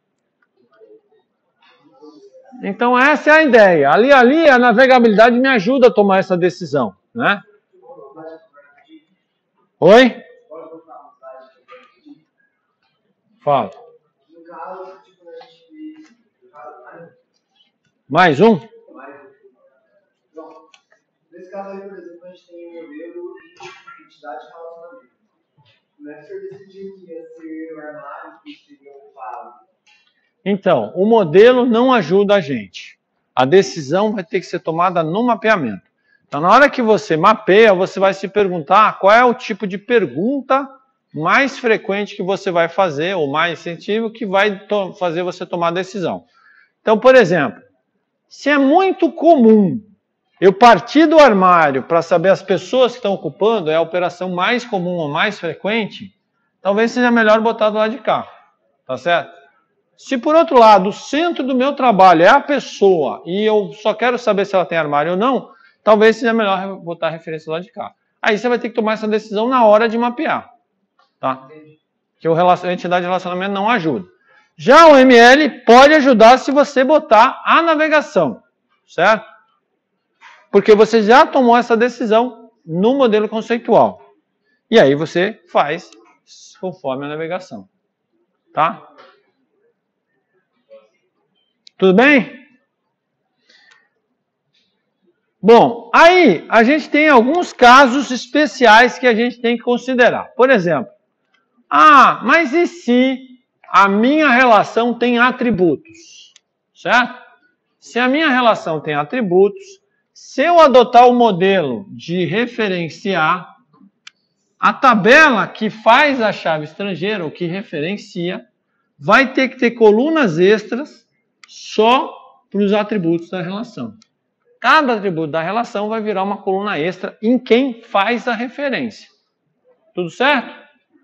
Então essa é a ideia. Ali, ali, a navegabilidade me ajuda a tomar essa decisão, né? Oi? Fala. Mais um? Nesse caso aí, por exemplo, a gente tem um modelo de entidade de relacionamento. Como é que o senhor decidiu que ia ser o armário que seria ocupado? Então, o modelo não ajuda a gente. A decisão vai ter que ser tomada no mapeamento. Então, na hora que você mapeia, você vai se perguntar qual é o tipo de pergunta mais frequente que você vai fazer, ou mais sensível, que vai fazer você tomar a decisão. Então, por exemplo, se é muito comum eu partir do armário para saber as pessoas que estão ocupando, é a operação mais comum ou mais frequente, talvez seja melhor botar do lado de cá. Tá certo? Se por outro lado, o centro do meu trabalho é a pessoa e eu só quero saber se ela tem armário ou não, talvez seja melhor botar a referência do lado de cá. Aí você vai ter que tomar essa decisão na hora de mapear. Tá? Que o a entidade de relacionamento não ajuda. Já o M L pode ajudar se você botar a navegação. Certo? Porque você já tomou essa decisão no modelo conceitual. E aí você faz conforme a navegação. Tá? Tudo bem? Bom, aí a gente tem alguns casos especiais que a gente tem que considerar. Por exemplo, ah, mas e se a minha relação tem atributos? Certo? Se a minha relação tem atributos, se eu adotar o modelo de referenciar, a tabela que faz a chave estrangeira, ou que referencia, vai ter que ter colunas extras só para os atributos da relação. Cada atributo da relação vai virar uma coluna extra em quem faz a referência. Tudo certo?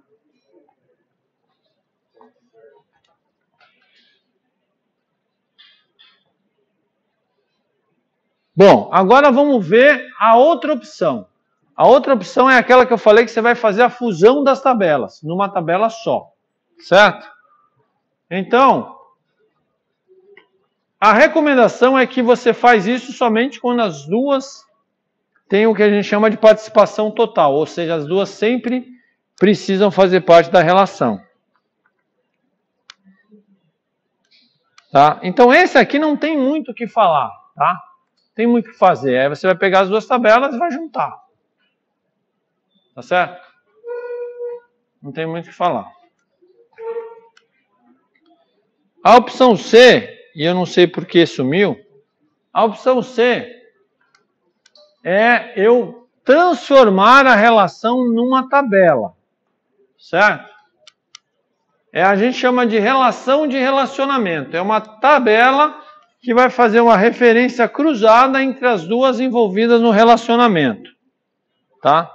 Bom, agora vamos ver a outra opção. A outra opção é aquela que eu falei que você vai fazer a fusão das tabelas, numa tabela só. Certo? Então, a recomendação é que você faz isso somente quando as duas têm o que a gente chama de participação total, ou seja, as duas sempre precisam fazer parte da relação. Tá? Então, esse aqui não tem muito o que falar, tá? Tem muito o que fazer. Aí você vai pegar as duas tabelas e vai juntar. Tá certo? Não tem muito o que falar. A opção C, e eu não sei por que sumiu, a opção C é eu transformar a relação numa tabela. Certo? É, a gente chama de relação de relacionamento. É uma tabela que vai fazer uma referência cruzada entre as duas envolvidas no relacionamento. Tá?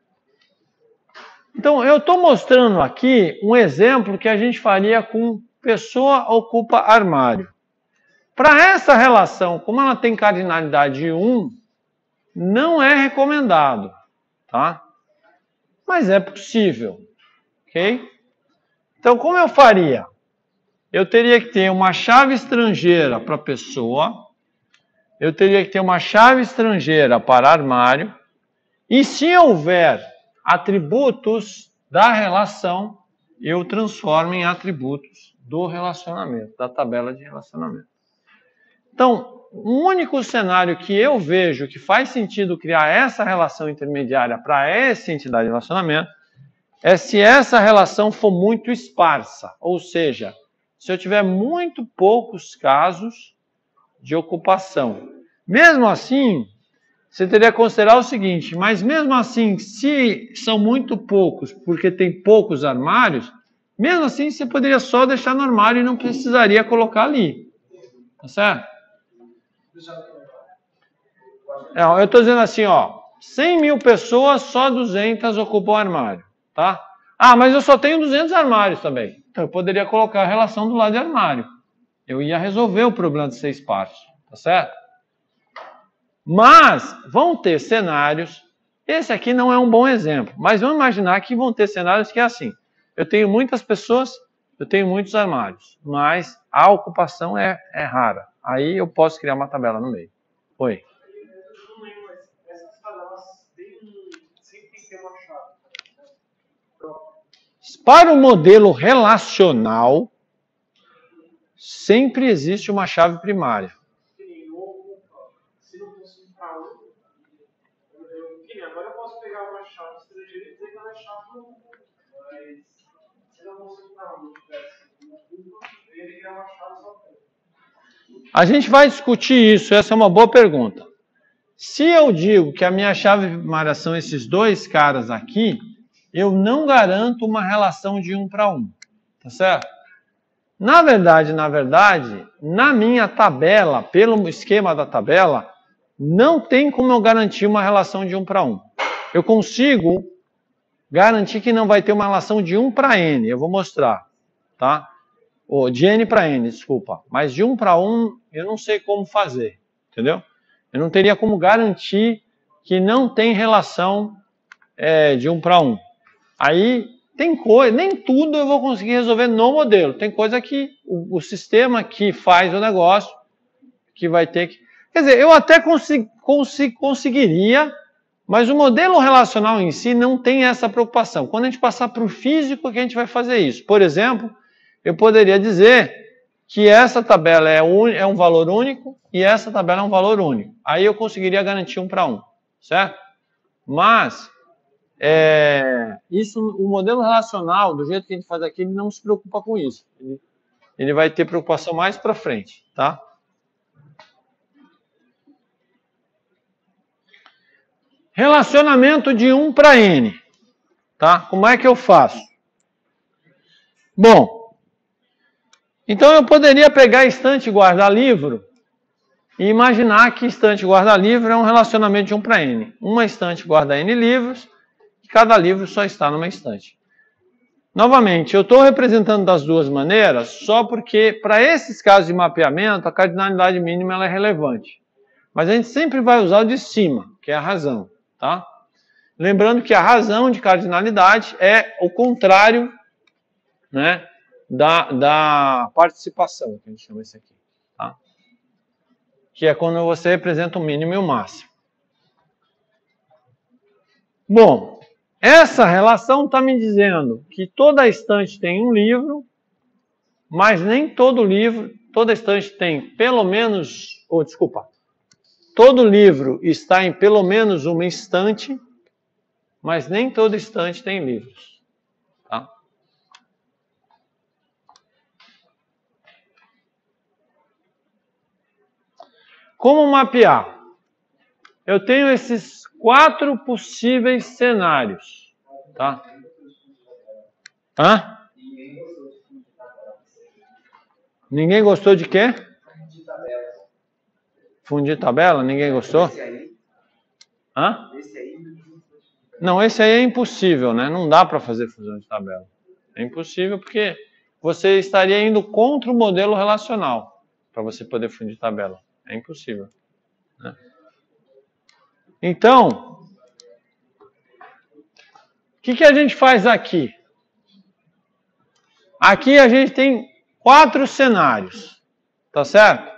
Então, eu estou mostrando aqui um exemplo que a gente faria com pessoa ocupa armário. Para essa relação, como ela tem cardinalidade um, não é recomendado. Tá? Mas é possível. Ok? Então, como eu faria? Eu teria que ter uma chave estrangeira para pessoa, eu teria que ter uma chave estrangeira para armário, e se houver atributos da relação, eu transformo em atributos do relacionamento, da tabela de relacionamento. Então, o único cenário que eu vejo que faz sentido criar essa relação intermediária para essa entidade de relacionamento é se essa relação for muito esparsa, ou seja, se eu tiver muito poucos casos de ocupação. Mesmo assim, você teria que considerar o seguinte, mas mesmo assim, se são muito poucos, porque tem poucos armários, mesmo assim você poderia só deixar no armário e não precisaria colocar ali. Tá certo? É, eu estou dizendo assim, ó, cem mil pessoas, só duzentas ocupam o armário, tá? Ah, mas eu só tenho duzentos armários também. Então eu poderia colocar a relação do lado de armário. Eu ia resolver o problema de ser espaço, tá certo? Mas vão ter cenários, esse aqui não é um bom exemplo, mas vamos imaginar que vão ter cenários que é assim, eu tenho muitas pessoas, eu tenho muitos armários, mas a ocupação é, é rara. Aí eu posso criar uma tabela no meio. Oi. Eu não lembro, mas essas tabelas sempre tem que ter uma chave. Para o modelo relacional, sempre existe uma chave primária. Se não fosse para um, agora eu posso pegar uma chave estrangeira e dizer que ela é chave do Google. Mas se não fosse para um, eu ia criar uma chave só para um. A gente vai discutir isso, essa é uma boa pergunta. Se eu digo que a minha chave primária são esses dois caras aqui, eu não garanto uma relação de um para um, tá certo? Na verdade, na verdade, na minha tabela, pelo esquema da tabela, não tem como eu garantir uma relação de um para um. Eu consigo garantir que não vai ter uma relação de um para N, eu vou mostrar, tá? Ou de N para N, desculpa. Mas de um para um, eu não sei como fazer, entendeu? Eu não teria como garantir que não tem relação é, de um para um. Aí, tem coisa, nem tudo eu vou conseguir resolver no modelo. Tem coisa que o, o sistema que faz o negócio, que vai ter que... Quer dizer, eu até consegui, consegui, conseguiria, mas o modelo relacional em si não tem essa preocupação. Quando a gente passar para o físico, que a gente vai fazer isso. Por exemplo, eu poderia dizer que essa tabela é um, é um valor único e essa tabela é um valor único. Aí eu conseguiria garantir um para um, certo? Mas... É, isso, o modelo relacional, do jeito que a gente faz aqui, ele não se preocupa com isso. Ele, ele vai ter preocupação mais para frente, tá? Relacionamento de um para N, tá? Como é que eu faço? Bom, então eu poderia pegar estante e guarda-livro e imaginar que estante e guarda-livro é um relacionamento de um para N. Uma estante guarda N livros, cada livro só está numa estante. Novamente, eu estou representando das duas maneiras só porque, para esses casos de mapeamento, a cardinalidade mínima ela é relevante. Mas a gente sempre vai usar o de cima, que é a razão. Tá? Lembrando que a razão de cardinalidade é o contrário, né, da, da participação, que a gente chama isso aqui. Tá? Que é quando você representa o mínimo e o máximo. Bom, essa relação está me dizendo que toda estante tem um livro, mas nem todo livro, toda estante tem pelo menos, ou oh, desculpa, todo livro está em pelo menos uma estante, mas nem toda estante tem livros. Tá? Como mapear? Eu tenho esses quatro possíveis cenários, tá? Hã? Ninguém gostou de quê? Fundir tabela. Fundir tabela? Ninguém gostou? Esse aí? Hã? Esse aí? Não, esse aí é impossível, né? Não dá para fazer fusão de tabela. É impossível porque você estaria indo contra o modelo relacional para você poder fundir tabela. É impossível, né? Então, o que, que a gente faz aqui? Aqui a gente tem quatro cenários, tá certo?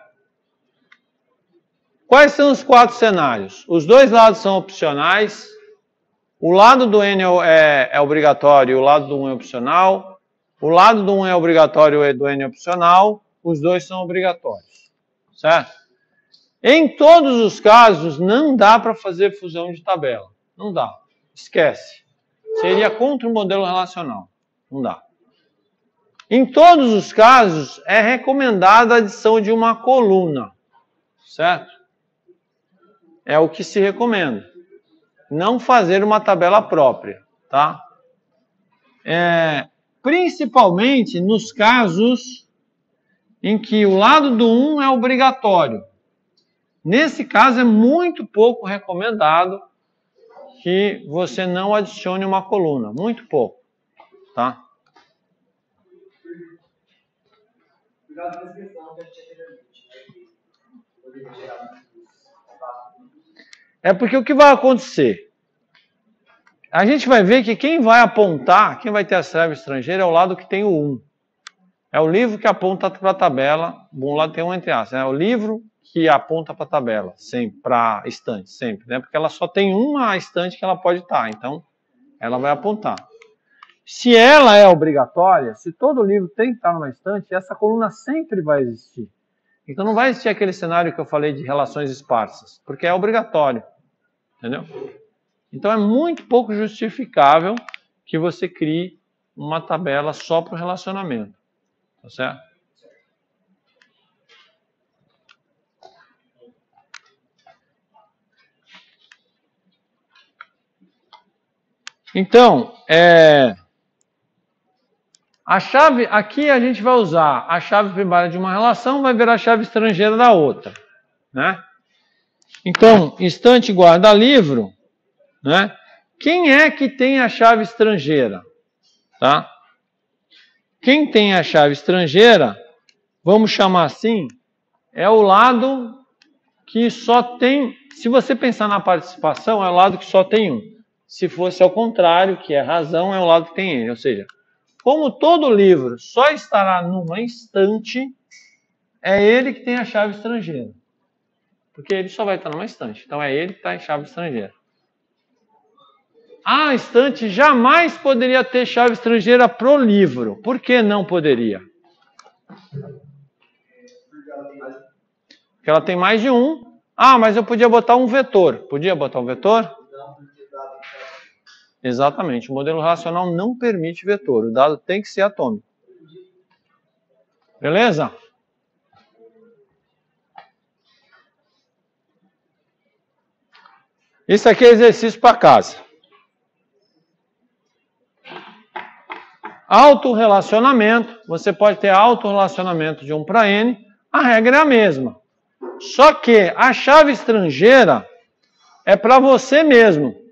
Quais são os quatro cenários? Os dois lados são opcionais, o lado do N é, é obrigatório e o lado do um é opcional, o lado do um é obrigatório e do N é opcional, os dois são obrigatórios, certo? Em todos os casos, não dá para fazer fusão de tabela. Não dá. Esquece. Seria contra o modelo relacional. Não dá. Em todos os casos, é recomendada a adição de uma coluna. Certo? é o que se recomenda. Não fazer uma tabela própria, tá? É, principalmente nos casos em que o lado do um é obrigatório. Nesse caso, é muito pouco recomendado que você não adicione uma coluna. Muito pouco, tá? Cuidado com essa questão que a gente anteriormente, né? Poderia gerar muitos. É porque o que vai acontecer? A gente vai ver que quem vai apontar, quem vai ter a chave estrangeira é o lado que tem o um. É o livro que aponta para a tabela. Um lado tem um entre aspas. É o livro que aponta para a tabela, sempre, para a estante, sempre, né? Porque ela só tem uma estante que ela pode estar, então ela vai apontar. Se ela é obrigatória, se todo livro tem que estar numa estante, essa coluna sempre vai existir. Então não vai existir aquele cenário que eu falei de relações esparsas, porque é obrigatório, entendeu? Então é muito pouco justificável que você crie uma tabela só para o relacionamento, tá certo? Então, é, a chave, aqui a gente vai usar a chave primária de uma relação, vai virar a chave estrangeira da outra, né? Então, estante guarda-livro, né? Quem é que tem a chave estrangeira, tá? Quem tem a chave estrangeira, vamos chamar assim, é o lado que só tem, se você pensar na participação, é o lado que só tem um. Se fosse ao contrário, que é razão, é o lado que tem ele. Ou seja, como todo livro só estará numa estante, é ele que tem a chave estrangeira. Porque ele só vai estar numa estante. Então é ele que está em chave estrangeira. A estante jamais poderia ter chave estrangeira pro livro. Por que não poderia? Porque ela tem mais de um. Ah, mas eu podia botar um vetor. Podia botar um vetor? Exatamente. O modelo racional não permite vetor. O dado tem que ser atômico. Beleza? Isso aqui é exercício para casa. Autorrelacionamento. Você pode ter autorrelacionamento de um para N. A regra é a mesma. Só que a chave estrangeira é para você mesmo.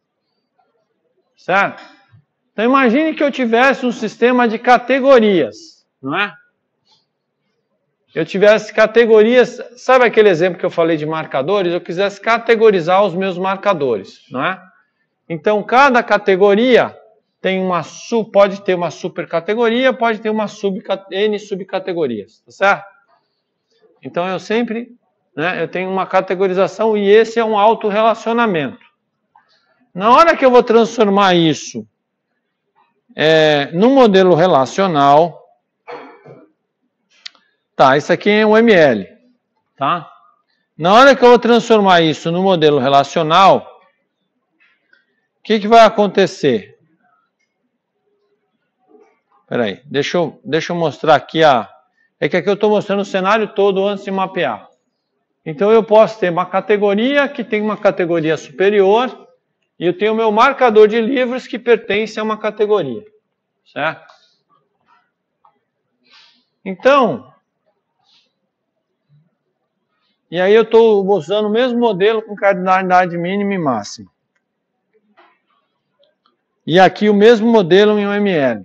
Certo? Então imagine que eu tivesse um sistema de categorias, não é? Eu tivesse categorias, sabe aquele exemplo que eu falei de marcadores? Eu quisesse categorizar os meus marcadores, não é? Então cada categoria tem uma pode ter uma supercategoria, pode ter uma sub, N subcategorias, tá certo? Então eu sempre, né, eu tenho uma categorização e esse é um autorrelacionamento. Na hora que eu vou transformar isso é, num modelo relacional, tá, isso aqui é um M L, tá? Na hora que eu vou transformar isso no modelo relacional, o que, que vai acontecer? Espera aí, deixa eu, deixa eu mostrar aqui a... É que aqui eu estou mostrando o cenário todo antes de mapear. Então eu posso ter uma categoria que tem uma categoria superior, e eu tenho o meu marcador de livros que pertence a uma categoria, certo? Então, e aí eu estou usando o mesmo modelo com cardinalidade mínima e máxima. E aqui o mesmo modelo em O M L.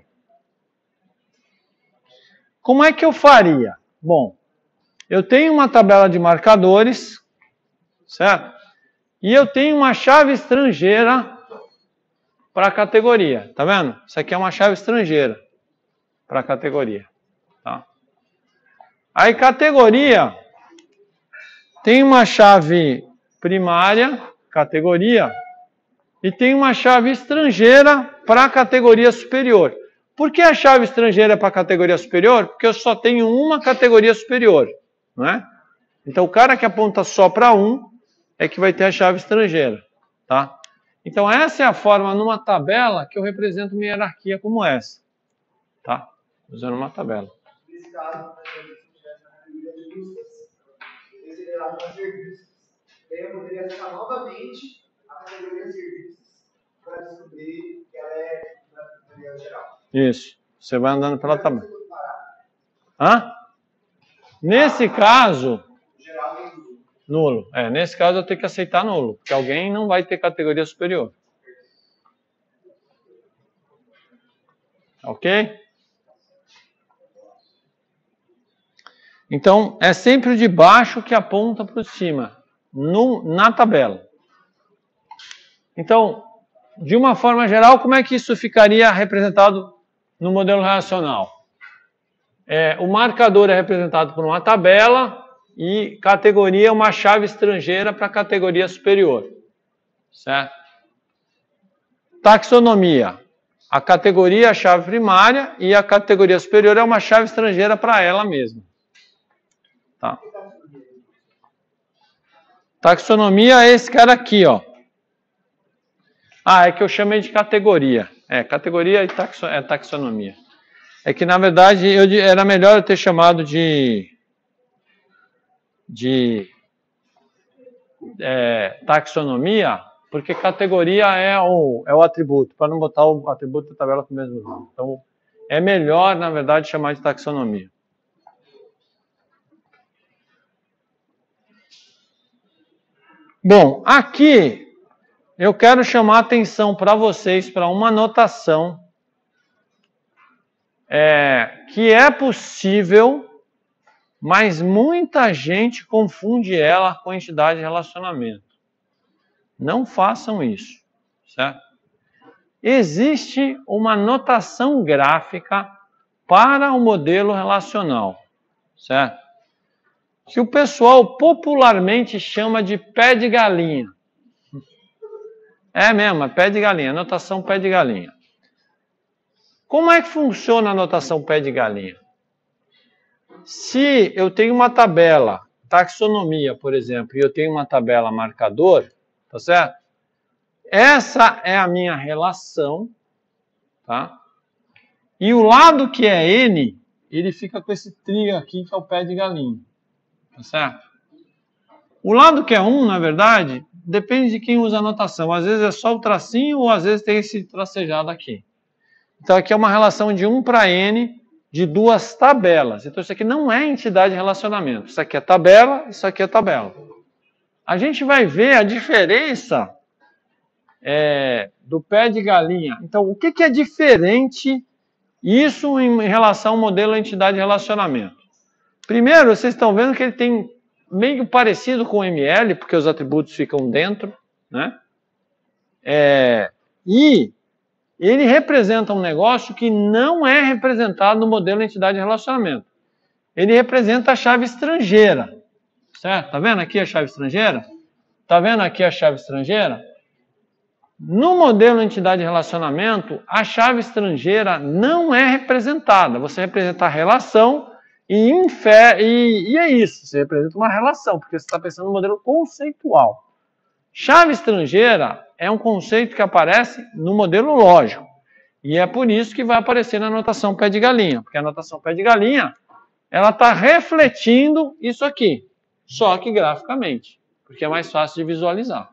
Como é que eu faria? Bom, eu tenho uma tabela de marcadores, certo? E eu tenho uma chave estrangeira para a categoria. Tá vendo? Isso aqui é uma chave estrangeira para a categoria. Tá? Aí, categoria tem uma chave primária, categoria, e tem uma chave estrangeira para a categoria superior. Por que a chave estrangeira é para a categoria superior? Porque eu só tenho uma categoria superior. Não é? Então, o cara que aponta só para um é que vai ter a chave estrangeira, tá? Então, essa é a forma numa tabela que eu represento uma hierarquia como essa, tá? Usando uma tabela. Nesse caso, se tivesse na categoria de listas, esse gerar umas revistas. E Daí eu poderia acessar novamente a categoria serviços para descobrir que ela é da categoria geral. Isso. Você vai andando pela tabela. Hã? Nesse caso... Geral é nulo. Nulo. É, nesse caso eu tenho que aceitar nulo, porque alguém não vai ter categoria superior. Ok? Então, é sempre o de baixo que aponta para o de cima, no, na tabela. Então, de uma forma geral, como é que isso ficaria representado no modelo relacional? É, o marcador é representado por uma tabela e categoria é uma chave estrangeira para a categoria superior. Certo? Taxonomia. A categoria é a chave primária e a categoria superior é uma chave estrangeira para ela mesma. Tá. Taxonomia é esse cara aqui, ó. Ah, é que eu chamei de categoria. É, categoria e taxo, é taxonomia. É que, na verdade, eu, era melhor eu ter chamado de... de é, taxonomia, porque categoria é o, é o atributo, para não botar o atributo da tabela com o mesmo nome. Então, é melhor, na verdade, chamar de taxonomia. Bom, aqui eu quero chamar a atenção para vocês para uma notação é, que é possível, mas muita gente confunde ela com entidade de relacionamento. Não façam isso, certo? Existe uma notação gráfica para o modelo relacional, certo? Que o pessoal popularmente chama de pé de galinha. É mesmo, é pé de galinha, notação pé de galinha. Como é que funciona a notação pé de galinha? Se eu tenho uma tabela, taxonomia, por exemplo, e eu tenho uma tabela marcador, tá certo? Essa é a minha relação, tá? E o lado que é N, ele fica com esse trio aqui, que é o pé de galinha. Tá certo? O lado que é um, na verdade, depende de quem usa a notação. Às vezes é só o tracinho ou às vezes tem esse tracejado aqui. Então aqui é uma relação de um para N de duas tabelas. Então isso aqui não é entidade de relacionamento. Isso aqui é tabela, isso aqui é tabela. A gente vai ver a diferença é, do pé de galinha. Então o que, que é diferente isso em relação ao modelo entidade de relacionamento? Primeiro, vocês estão vendo que ele tem meio parecido com o M L, porque os atributos ficam dentro, né? É, e ele representa um negócio que não é representado no modelo entidade de relacionamento. Ele representa a chave estrangeira, certo? Tá vendo aqui a chave estrangeira? Tá vendo aqui a chave estrangeira? No modelo entidade de relacionamento, a chave estrangeira não é representada. Você representa a relação e, infer... e, e é isso. Você representa uma relação, porque você está pensando no modelo conceitual. Chave estrangeira é um conceito que aparece no modelo lógico. E é por isso que vai aparecer na notação pé de galinha. Porque a notação pé de galinha, ela está refletindo isso aqui. Só que graficamente. Porque é mais fácil de visualizar.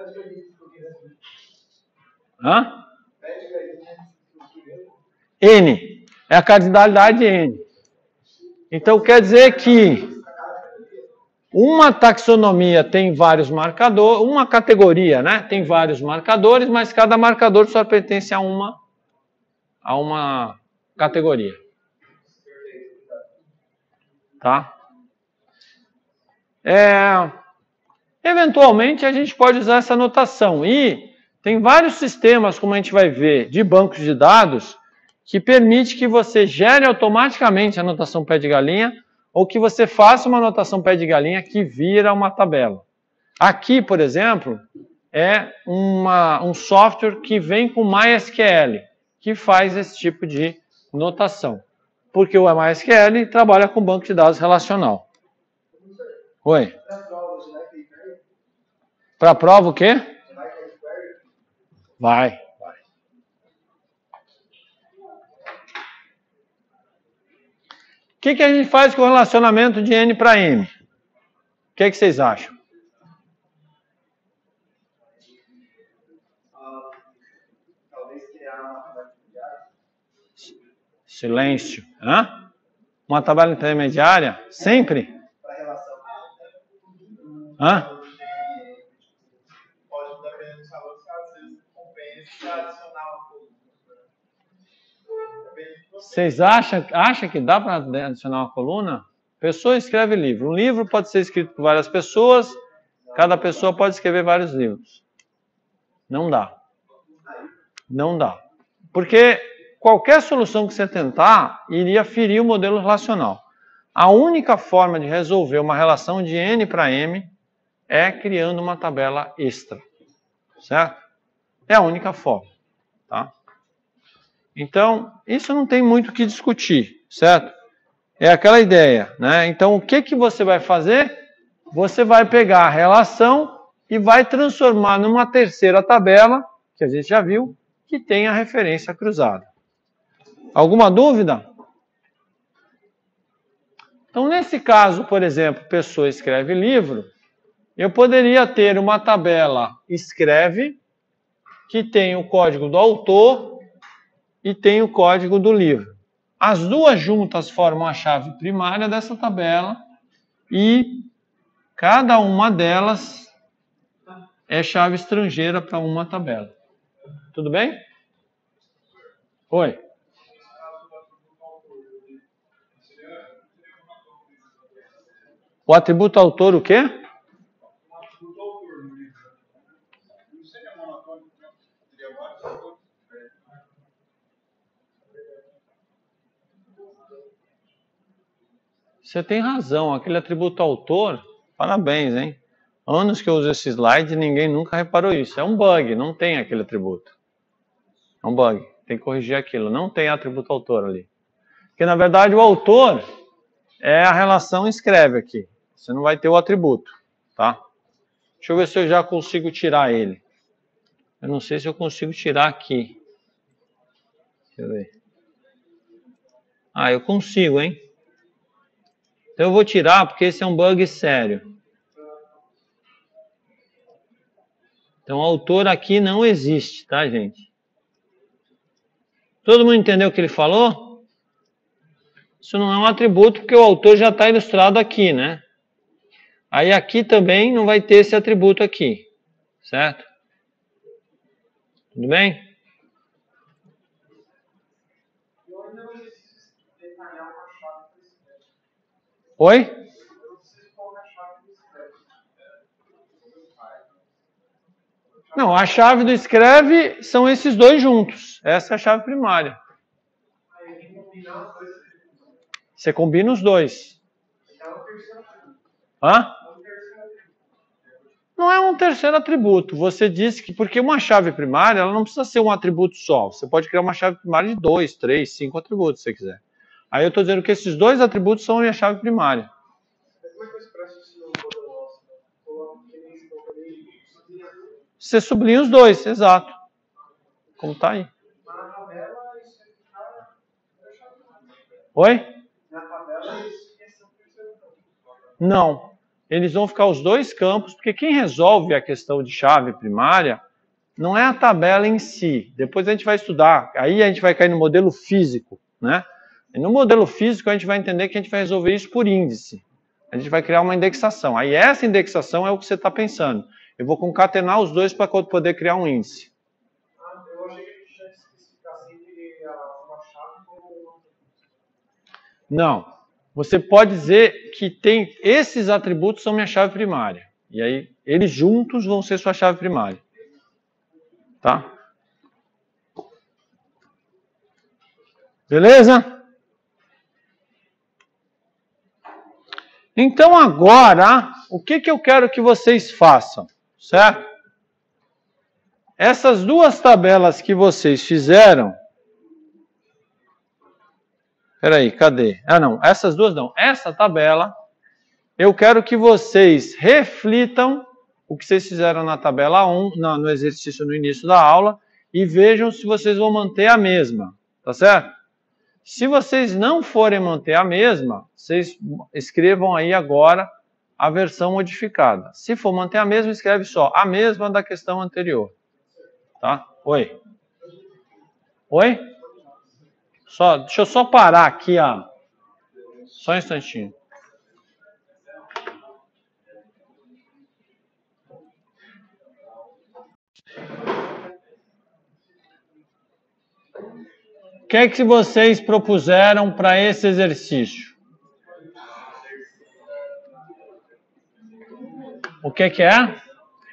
Hã? N. É a cardinalidade N. Então quer dizer que uma taxonomia tem vários marcadores, uma categoria, né? Tem vários marcadores, mas cada marcador só pertence a uma, a uma categoria. Tá? É, eventualmente a gente pode usar essa notação. E tem vários sistemas, como a gente vai ver, de bancos de dados, que permite que você gere automaticamente a notação pé de galinha, ou que você faça uma notação pé de galinha que vira uma tabela. Aqui, por exemplo, é uma, um software que vem com MySQL, que faz esse tipo de notação. Porque o MySQL trabalha com banco de dados relacional. Oi? Para a prova o quê? Vai. O que, que a gente faz com o relacionamento de N para M? O que, que vocês acham? Silêncio. Hã? Uma tabela intermediária? Sempre? Para relação. Hã? Pode depender do valor, se às vezes compensa adicionar uma coluna. Vocês acham, acham que dá para adicionar uma coluna? Pessoa escreve livro. Um livro pode ser escrito por várias pessoas, cada pessoa pode escrever vários livros. Não dá. Não dá. Porque qualquer solução que você tentar iria ferir o modelo relacional. A única forma de resolver uma relação de N para M é criando uma tabela extra. Certo? É a única forma. Tá? Então, isso não tem muito o que discutir. Certo? É aquela ideia. Né? Então, o que, que você vai fazer? Você vai pegar a relação e vai transformar numa terceira tabela, que a gente já viu, que tem a referência cruzada. Alguma dúvida? Então, nesse caso, por exemplo, pessoa escreve livro, eu poderia ter uma tabela escreve, que tem o código do autor e tem o código do livro. As duas juntas formam a chave primária dessa tabela e cada uma delas é chave estrangeira para uma tabela. Tudo bem? Oi. O atributo autor o quê? Você tem razão, aquele atributo autor, parabéns, hein? Anos que eu uso esse slide e ninguém nunca reparou isso. É um bug, não tem aquele atributo. É um bug, tem que corrigir aquilo. Não tem atributo autor ali. Porque, na verdade, o autor é a relação escreve aqui. Você não vai ter o atributo, tá? Deixa eu ver se eu já consigo tirar ele. Eu não sei se eu consigo tirar aqui. Deixa eu ver. Ah, eu consigo, hein? Então eu vou tirar porque esse é um bug sério. Então o autor aqui não existe, tá, gente? Todo mundo entendeu o que ele falou? Isso não é um atributo porque o autor já está ilustrado aqui, né? Aí aqui também não vai ter esse atributo aqui, certo? Tudo bem? Oi? Não, a chave do escreve são esses dois juntos. Essa é a chave primária. Você combina os dois. Hã? Não é um terceiro atributo. Você disse que porque uma chave primária ela não precisa ser um atributo só. Você pode criar uma chave primária de dois, três, cinco atributos, se você quiser. Aí eu estou dizendo que esses dois atributos são a minha chave primária. Você sublinha os dois, exato. Como está aí. Oi? Não. Eles vão ficar os dois campos, porque quem resolve a questão de chave primária não é a tabela em si. Depois a gente vai estudar. Aí a gente vai cair no modelo físico, né? E no modelo físico a gente vai entender que a gente vai resolver isso por índice. A gente vai criar uma indexação. Aí essa indexação é o que você está pensando. Eu vou concatenar os dois para poder criar um índice. Ah, eu achei que a gente tinha que especificar sempre uma chave como... Não. Você pode dizer que tem esses atributos são minha chave primária. E aí, eles juntos vão ser sua chave primária. Tá? Beleza? Então agora, o que, que eu quero que vocês façam? Certo? Essas duas tabelas que vocês fizeram... Peraí, cadê? Ah, não. Essas duas não. Essa tabela, eu quero que vocês reflitam o que vocês fizeram na tabela um, no, no exercício no início da aula, e vejam se vocês vão manter a mesma. Tá certo? Se vocês não forem manter a mesma, vocês escrevam aí agora a versão modificada. Se for manter a mesma, escreve só a mesma da questão anterior. Tá? Oi? Oi? Só, deixa eu só parar aqui, ó. Só um instantinho. O que é que vocês propuseram para esse exercício? O que que é?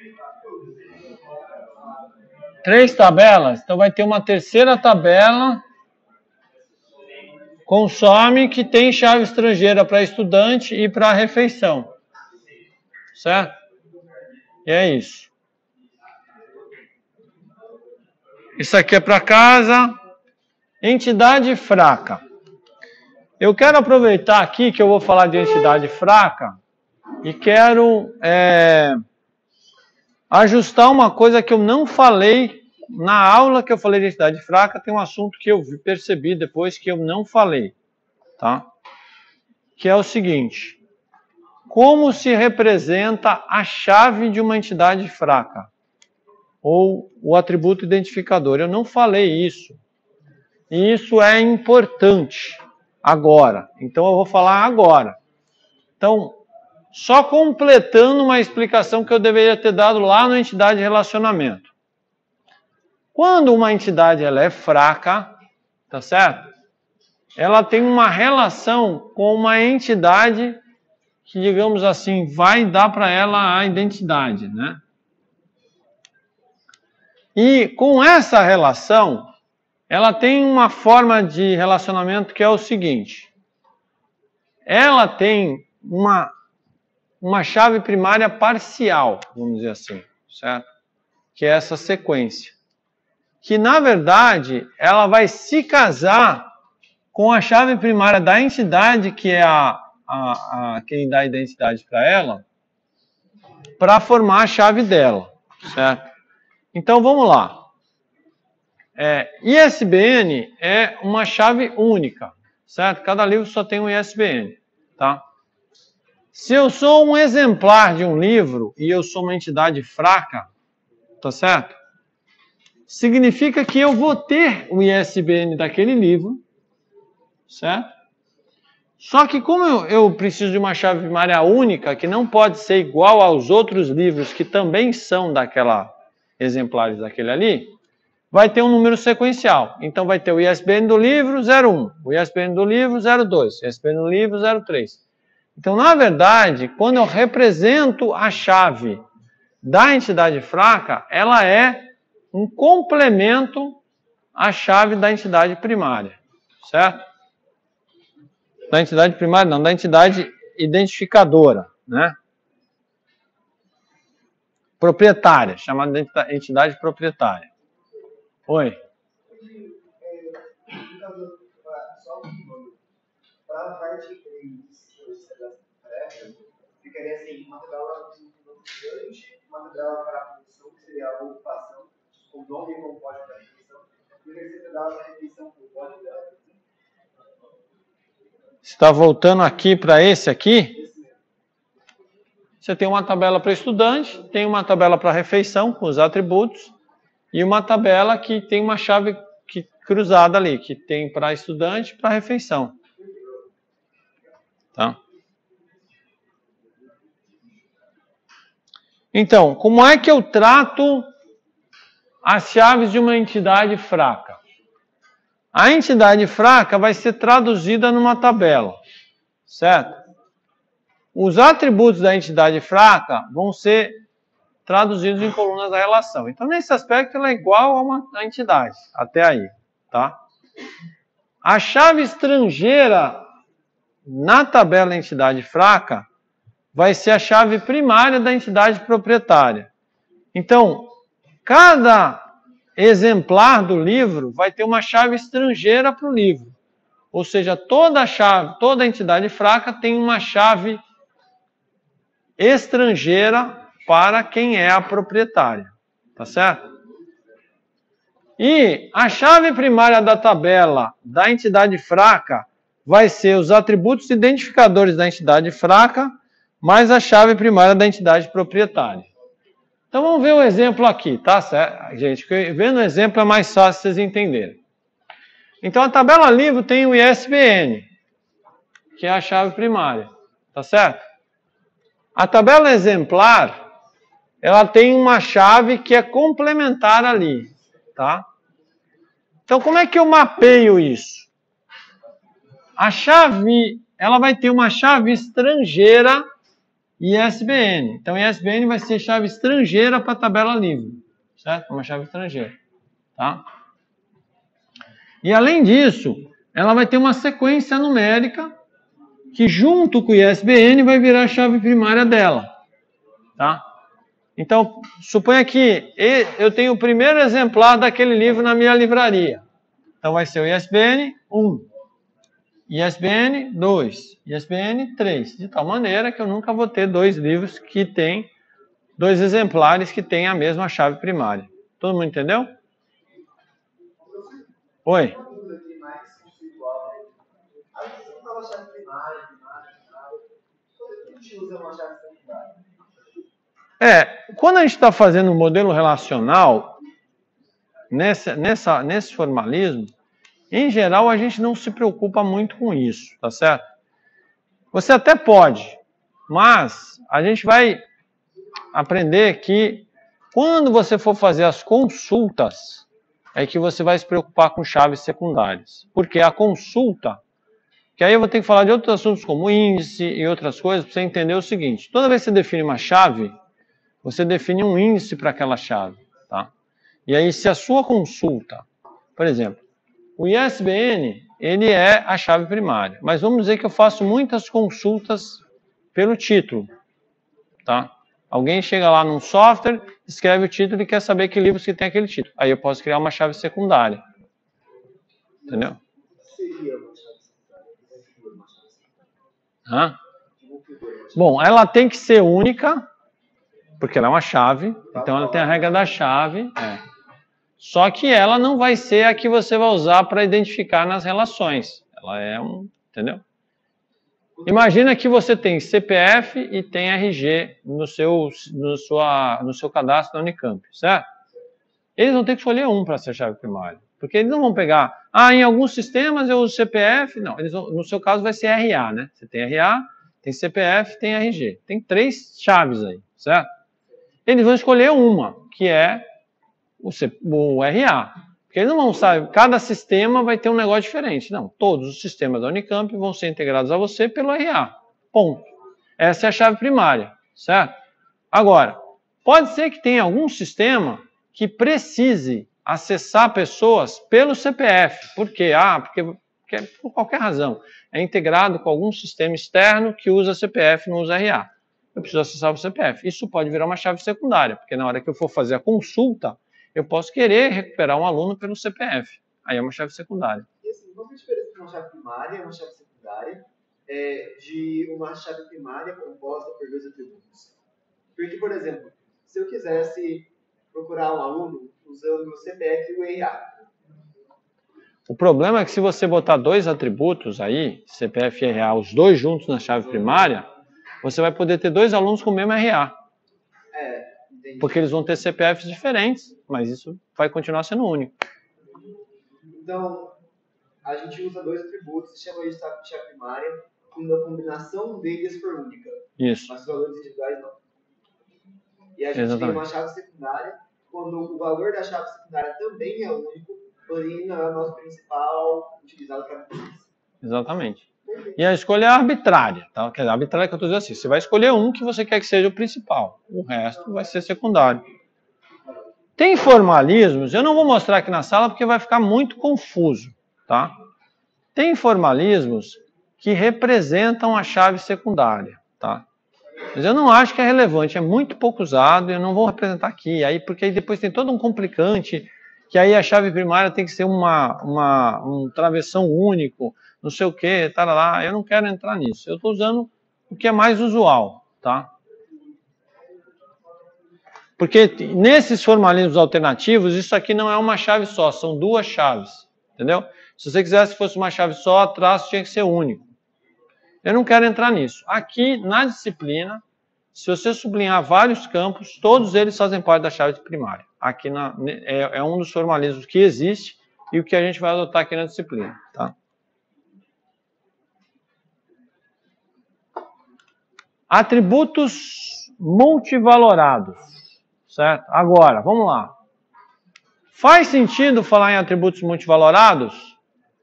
Três tabelas? Então vai ter uma terceira tabela. Consome que tem chave estrangeira para estudante e para refeição. Certo? E é isso. Isso aqui é para casa. Entidade fraca. Eu quero aproveitar aqui que eu vou falar de entidade fraca e quero é, ajustar uma coisa que eu não falei na aula que eu falei de entidade fraca. Tem um assunto que eu percebi depois que eu não falei, tá? Que é o seguinte: como se representa a chave de uma entidade fraca ou o atributo identificador? Eu não falei isso. E isso é importante agora. Então eu vou falar agora. Então, só completando uma explicação que eu deveria ter dado lá na entidade de relacionamento. Quando uma entidade ela é fraca, tá certo? Ela tem uma relação com uma entidade que, digamos assim, vai dar para ela a identidade, né? E com essa relação, ela tem uma forma de relacionamento que é o seguinte. Ela tem uma, uma chave primária parcial, vamos dizer assim, certo? Que é essa sequência. Que, na verdade, ela vai se casar com a chave primária da entidade, que é a, a, a quem dá a identidade para ela, para formar a chave dela, certo? Então, vamos lá. É, I S B N é uma chave única, certo? Cada livro só tem um I S B N, tá? Se eu sou um exemplar de um livro e eu sou uma entidade fraca, tá certo? Significa que eu vou ter o I S B N daquele livro, certo? Só que como eu, eu preciso de uma chave primária única, que não pode ser igual aos outros livros que também são daquela exemplares daquele ali, vai ter um número sequencial. Então vai ter o I S B N do livro zero um, o I S B N do livro zero dois, o I S B N do livro zero três. Então, na verdade, quando eu represento a chave da entidade fraca, ela é um complemento à chave da entidade primária, certo? Da entidade primária, não, da entidade identificadora, né? Proprietária, chamada de entidade proprietária. Oi. Só para a parte três da tarefa, ficaria assim, uma tabela do estudante, uma tabela para a função, que seria a ocupação, com nome e com código da refeição, e uma tabela para a refeição com o código da refeição. Você está voltando aqui para esse aqui? Você tem uma tabela para estudante, tem uma tabela para refeição com os atributos e uma tabela que tem uma chave que, cruzada ali, que tem para estudante e para refeição. Tá? Então, como é que eu trato as chaves de uma entidade fraca? A entidade fraca vai ser traduzida numa tabela, certo? Os atributos da entidade fraca vão ser traduzidos em colunas da relação. Então, nesse aspecto, ela é igual a uma a entidade, até aí, tá? A chave estrangeira na tabela entidade fraca vai ser a chave primária da entidade proprietária. Então, cada exemplar do livro vai ter uma chave estrangeira para o livro. Ou seja, toda a chave, toda a entidade fraca tem uma chave estrangeira para quem é a proprietária. Tá certo? E a chave primária da tabela da entidade fraca vai ser os atributos identificadores da entidade fraca mais a chave primária da entidade proprietária. Então vamos ver o exemplo aqui, tá certo, gente? Vendo o exemplo é mais fácil vocês entenderem. Então, a tabela livre tem o I S B N, que é a chave primária, tá certo? A tabela exemplar, ela tem uma chave que é complementar ali, tá? Então, como é que eu mapeio isso? A chave, ela vai ter uma chave estrangeira I S B N. Então, I S B N vai ser chave estrangeira para a tabela livre, certo? Uma chave estrangeira, tá? E, além disso, ela vai ter uma sequência numérica que, junto com o I S B N, vai virar a chave primária dela, tá? Então, suponha que eu tenho o primeiro exemplar daquele livro na minha livraria. Então, vai ser o I S B N um, I S B N dois, I S B N três. De tal maneira que eu nunca vou ter dois livros que têm, dois exemplares que têm a mesma chave primária. Todo mundo entendeu? Oi? É, quando a gente está fazendo um modelo relacional, nessa, nessa, nesse formalismo, em geral a gente não se preocupa muito com isso, tá certo? Você até pode, mas a gente vai aprender que quando você for fazer as consultas, é que você vai se preocupar com chaves secundárias. Porque a consulta, que aí eu vou ter que falar de outros assuntos como índice e outras coisas, para você entender o seguinte: toda vez que você define uma chave, você define um índice para aquela chave, tá? E aí, se a sua consulta, por exemplo, o I S B N, ele é a chave primária, mas vamos dizer que eu faço muitas consultas pelo título, tá? Alguém chega lá num software, escreve o título e quer saber que livros que tem aquele título. Aí eu posso criar uma chave secundária. Entendeu? Hã? Bom, ela tem que ser única, porque ela é uma chave, então ela tem a regra da chave. É. Só que ela não vai ser a que você vai usar para identificar nas relações. Ela é um... Entendeu? Imagina que você tem C P F e tem R G no seu, no sua, no seu cadastro da Unicamp, certo? Eles vão ter que escolher um para ser chave primária. Porque eles não vão pegar, ah, em alguns sistemas eu uso C P F. Não, eles vão, no seu caso vai ser R A, né? Você tem R A, tem C P F, tem R G. Tem três chaves aí, certo? Eles vão escolher uma, que é o, C, o R A. Porque eles não vão saber, cada sistema vai ter um negócio diferente. Não, todos os sistemas da Unicamp vão ser integrados a você pelo R A. Ponto. Essa é a chave primária, certo? Agora, pode ser que tenha algum sistema que precise acessar pessoas pelo C P F. Por quê? Ah, porque, porque por qualquer razão. É integrado com algum sistema externo que usa C P F e não usa R A. Eu preciso acessar o C P F. Isso pode virar uma chave secundária, porque na hora que eu for fazer a consulta, eu posso querer recuperar um aluno pelo C P F. Aí é uma chave secundária. E assim, qual é a diferença entre uma chave primária e uma chave secundária é, de uma chave primária composta por dois atributos? Porque, por exemplo, se eu quisesse procurar um aluno usando o C P F e o R A. O problema é que se você botar dois atributos aí, C P F e R A, os dois juntos na chave primária, você vai poder ter dois alunos com o mesmo R A. É, entendi. Porque eles vão ter C P Fs diferentes, mas isso vai continuar sendo único. Então, a gente usa dois atributos e chama isso de chave primária quando a combinação deles for única. Isso. Mas os valores individuais não. E a gente Exatamente. tem uma chave secundária quando o valor da chave secundária também é único, porém não é o nosso principal utilizado para pesquisa. Exatamente. E a escolha é arbitrária, tá? Quer dizer, arbitrária que eu estou dizendo assim, você vai escolher um que você quer que seja o principal, o resto vai ser secundário. Tem formalismos, eu não vou mostrar aqui na sala porque vai ficar muito confuso, tá? Tem formalismos que representam a chave secundária, tá? Mas eu não acho que é relevante, é muito pouco usado, eu não vou representar aqui, aí, porque aí depois tem todo um complicante, que aí a chave primária tem que ser uma, uma, um travessão único, não sei o que, tá lá. Eu não quero entrar nisso. Eu estou usando o que é mais usual, tá? Porque nesses formalismos alternativos, isso aqui não é uma chave só, são duas chaves, entendeu? Se você quisesse que fosse uma chave só, o traço tinha que ser único. Eu não quero entrar nisso. Aqui, na disciplina, se você sublinhar vários campos, todos eles fazem parte da chave primária. Aqui na, é, é um dos formalismos que existe e o que a gente vai adotar aqui na disciplina, tá? Atributos multivalorados, certo? Agora, vamos lá. Faz sentido falar em atributos multivalorados?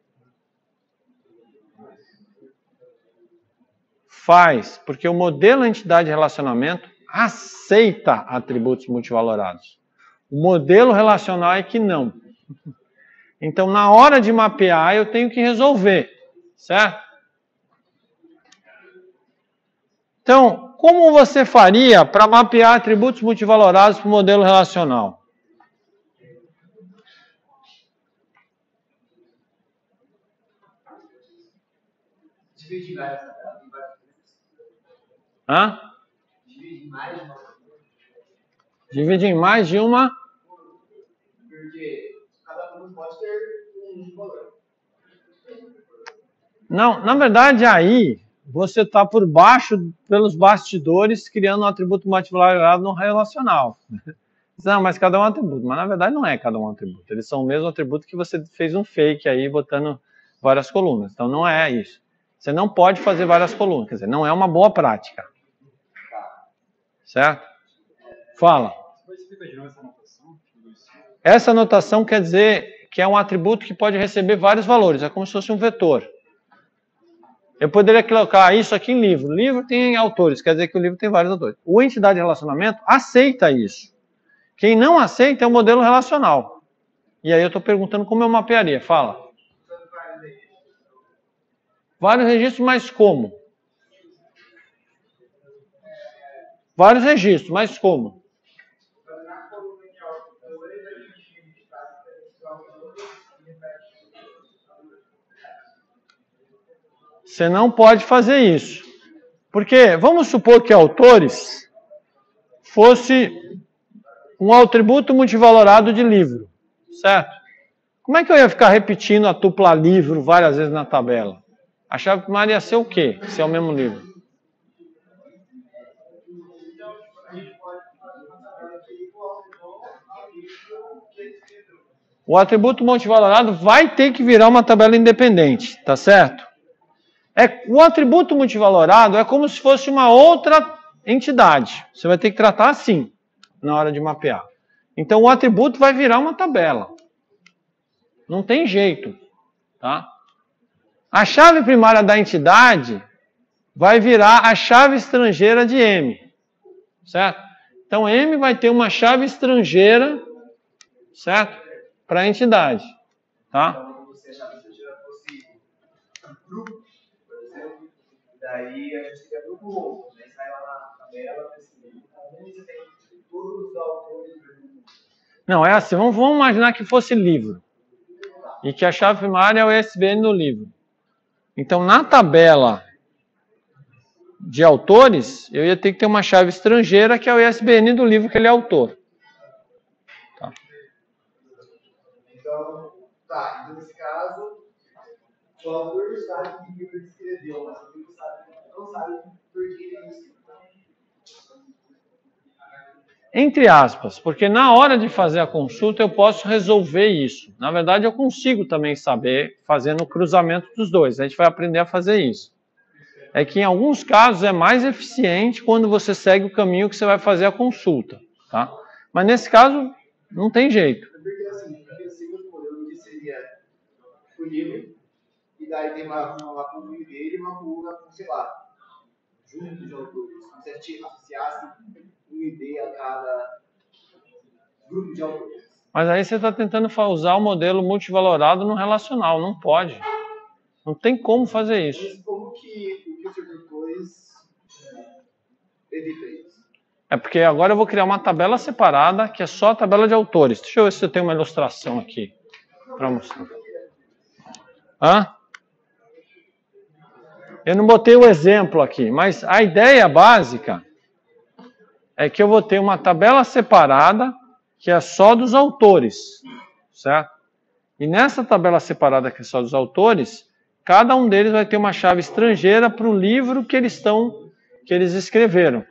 Faz, porque o modelo entidade-relacionamento aceita atributos multivalorados. O modelo relacional é que não. Então, na hora de mapear, eu tenho que resolver, certo? Então, como você faria para mapear atributos multivalorados para o modelo relacional? Dividir várias tabelas. Hã? Dividir mais de uma. Divide em mais de uma. Porque cada um pode ter um valor. Não, na verdade, aí você está por baixo, pelos bastidores, criando um atributo multivalorado no relacional. Não, mas cada um é um atributo. Mas na verdade não é cada um atributo. Eles são o mesmo atributo que você fez um fake aí, botando várias colunas. Então não é isso. Você não pode fazer várias colunas. Quer dizer, não é uma boa prática. Certo? Fala. Essa anotação quer dizer que é um atributo que pode receber vários valores. É como se fosse um vetor. Eu poderia colocar isso aqui em livro. Livro tem autores, quer dizer que o livro tem vários autores. O entidade de relacionamento aceita isso. Quem não aceita é o modelo relacional. E aí eu estou perguntando como eu mapearia. Fala. Vários registros, mas como? Vários registros, mas como? Você não pode fazer isso. Porque, vamos supor que autores fosse um atributo multivalorado de livro, certo? Como é que eu ia ficar repetindo a tupla livro várias vezes na tabela? A chave primária ia ser o quê, se é o mesmo livro? O atributo multivalorado vai ter que virar uma tabela independente, tá certo? É, o atributo multivalorado é como se fosse uma outra entidade. Você vai ter que tratar assim, na hora de mapear. Então, o atributo vai virar uma tabela. Não tem jeito, tá? A chave primária da entidade vai virar a chave estrangeira de M, certo? Então, M vai ter uma chave estrangeira, certo? Para a entidade, tá? Então, se a chave estrangeira fosse um grupo, por exemplo, daí a gente tem grupo novo, né? Sai lá na tabela, você tem todos os autores do grupo. Não, é assim, vamos, vamos imaginar que fosse livro. E que a chave primária é o I S B N do livro. Então, na tabela de autores, eu ia ter que ter uma chave estrangeira, que é o I S B N do livro que ele é autor. Tá. Então, tá, então nesse caso, o autor sabe que livro ele escreveu, mas o livro sabe, não sabe por que ele escreveu. Entre aspas, porque na hora de fazer a consulta eu posso resolver isso. Na verdade, eu consigo também saber fazendo o cruzamento dos dois. A gente vai aprender a fazer isso. É que em alguns casos é mais eficiente quando você segue o caminho que você vai fazer a consulta, tá? Mas nesse caso, não tem jeito. Porque assim, eu pensei no modelo que seria o livro, e daí tem uma, uma coluna dele e uma coluna com, sei lá, juntos de autores. Como se a gente associasse um I D a cada grupo de autores. Mas aí você está tentando usar o modelo multivalorado no relacional. Não pode. Não tem como fazer isso. Mas como que o que o senhor propôs evita isso? É porque agora eu vou criar uma tabela separada, que é só a tabela de autores. Deixa eu ver se eu tenho uma ilustração aqui para mostrar. Hã? Eu não botei o exemplo aqui, mas a ideia básica é que eu vou ter uma tabela separada que é só dos autores, certo? E nessa tabela separada que é só dos autores, cada um deles vai ter uma chave estrangeira para o livro que eles estão, que eles escreveram.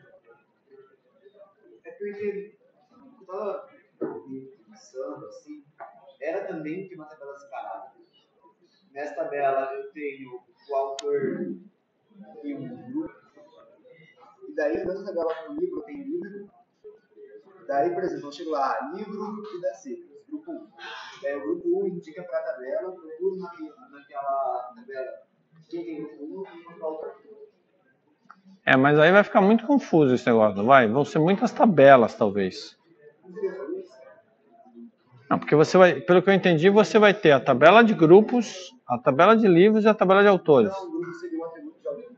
É porque eu estava pensando assim, era também que uma tabela separada nessa tabela eu tenho o autor e o grupo. E daí, nessa tabela com o livro, eu tenho livro. Daí, por exemplo, eu chego lá, livro e da secas, grupo um. Daí o grupo um indica para a tabela, eu procuro naquela, naquela tabela quem tem grupo um e o autor. É, mas aí vai ficar muito confuso esse negócio, não vai? Vão ser muitas tabelas, talvez. Não, porque você vai, pelo que eu entendi, você vai ter a tabela de grupos, a tabela de livros e a tabela de autores. Então, o grupo seria o atributo de autor.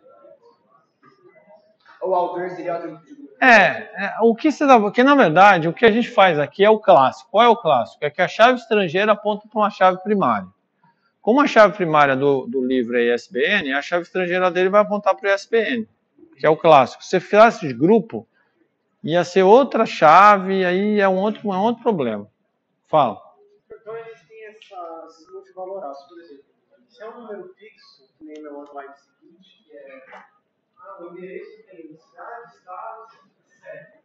O autor seria o atributo de grupo. É, é o que você dá, porque na verdade o que a gente faz aqui é o clássico. Qual é o clássico? É que a chave estrangeira aponta para uma chave primária. Como a chave primária do, do livro é I S B N, a chave estrangeira dele vai apontar para o I S B N, que é o clássico. Se você fizesse de grupo, ia ser outra chave, aí é um outro, é um outro problema. Fala. Então existem essas multivaloradas, por exemplo. Se é um número fixo, que nem meu slide seguinte, que é ah, o endereço tem cidade, estado, sete.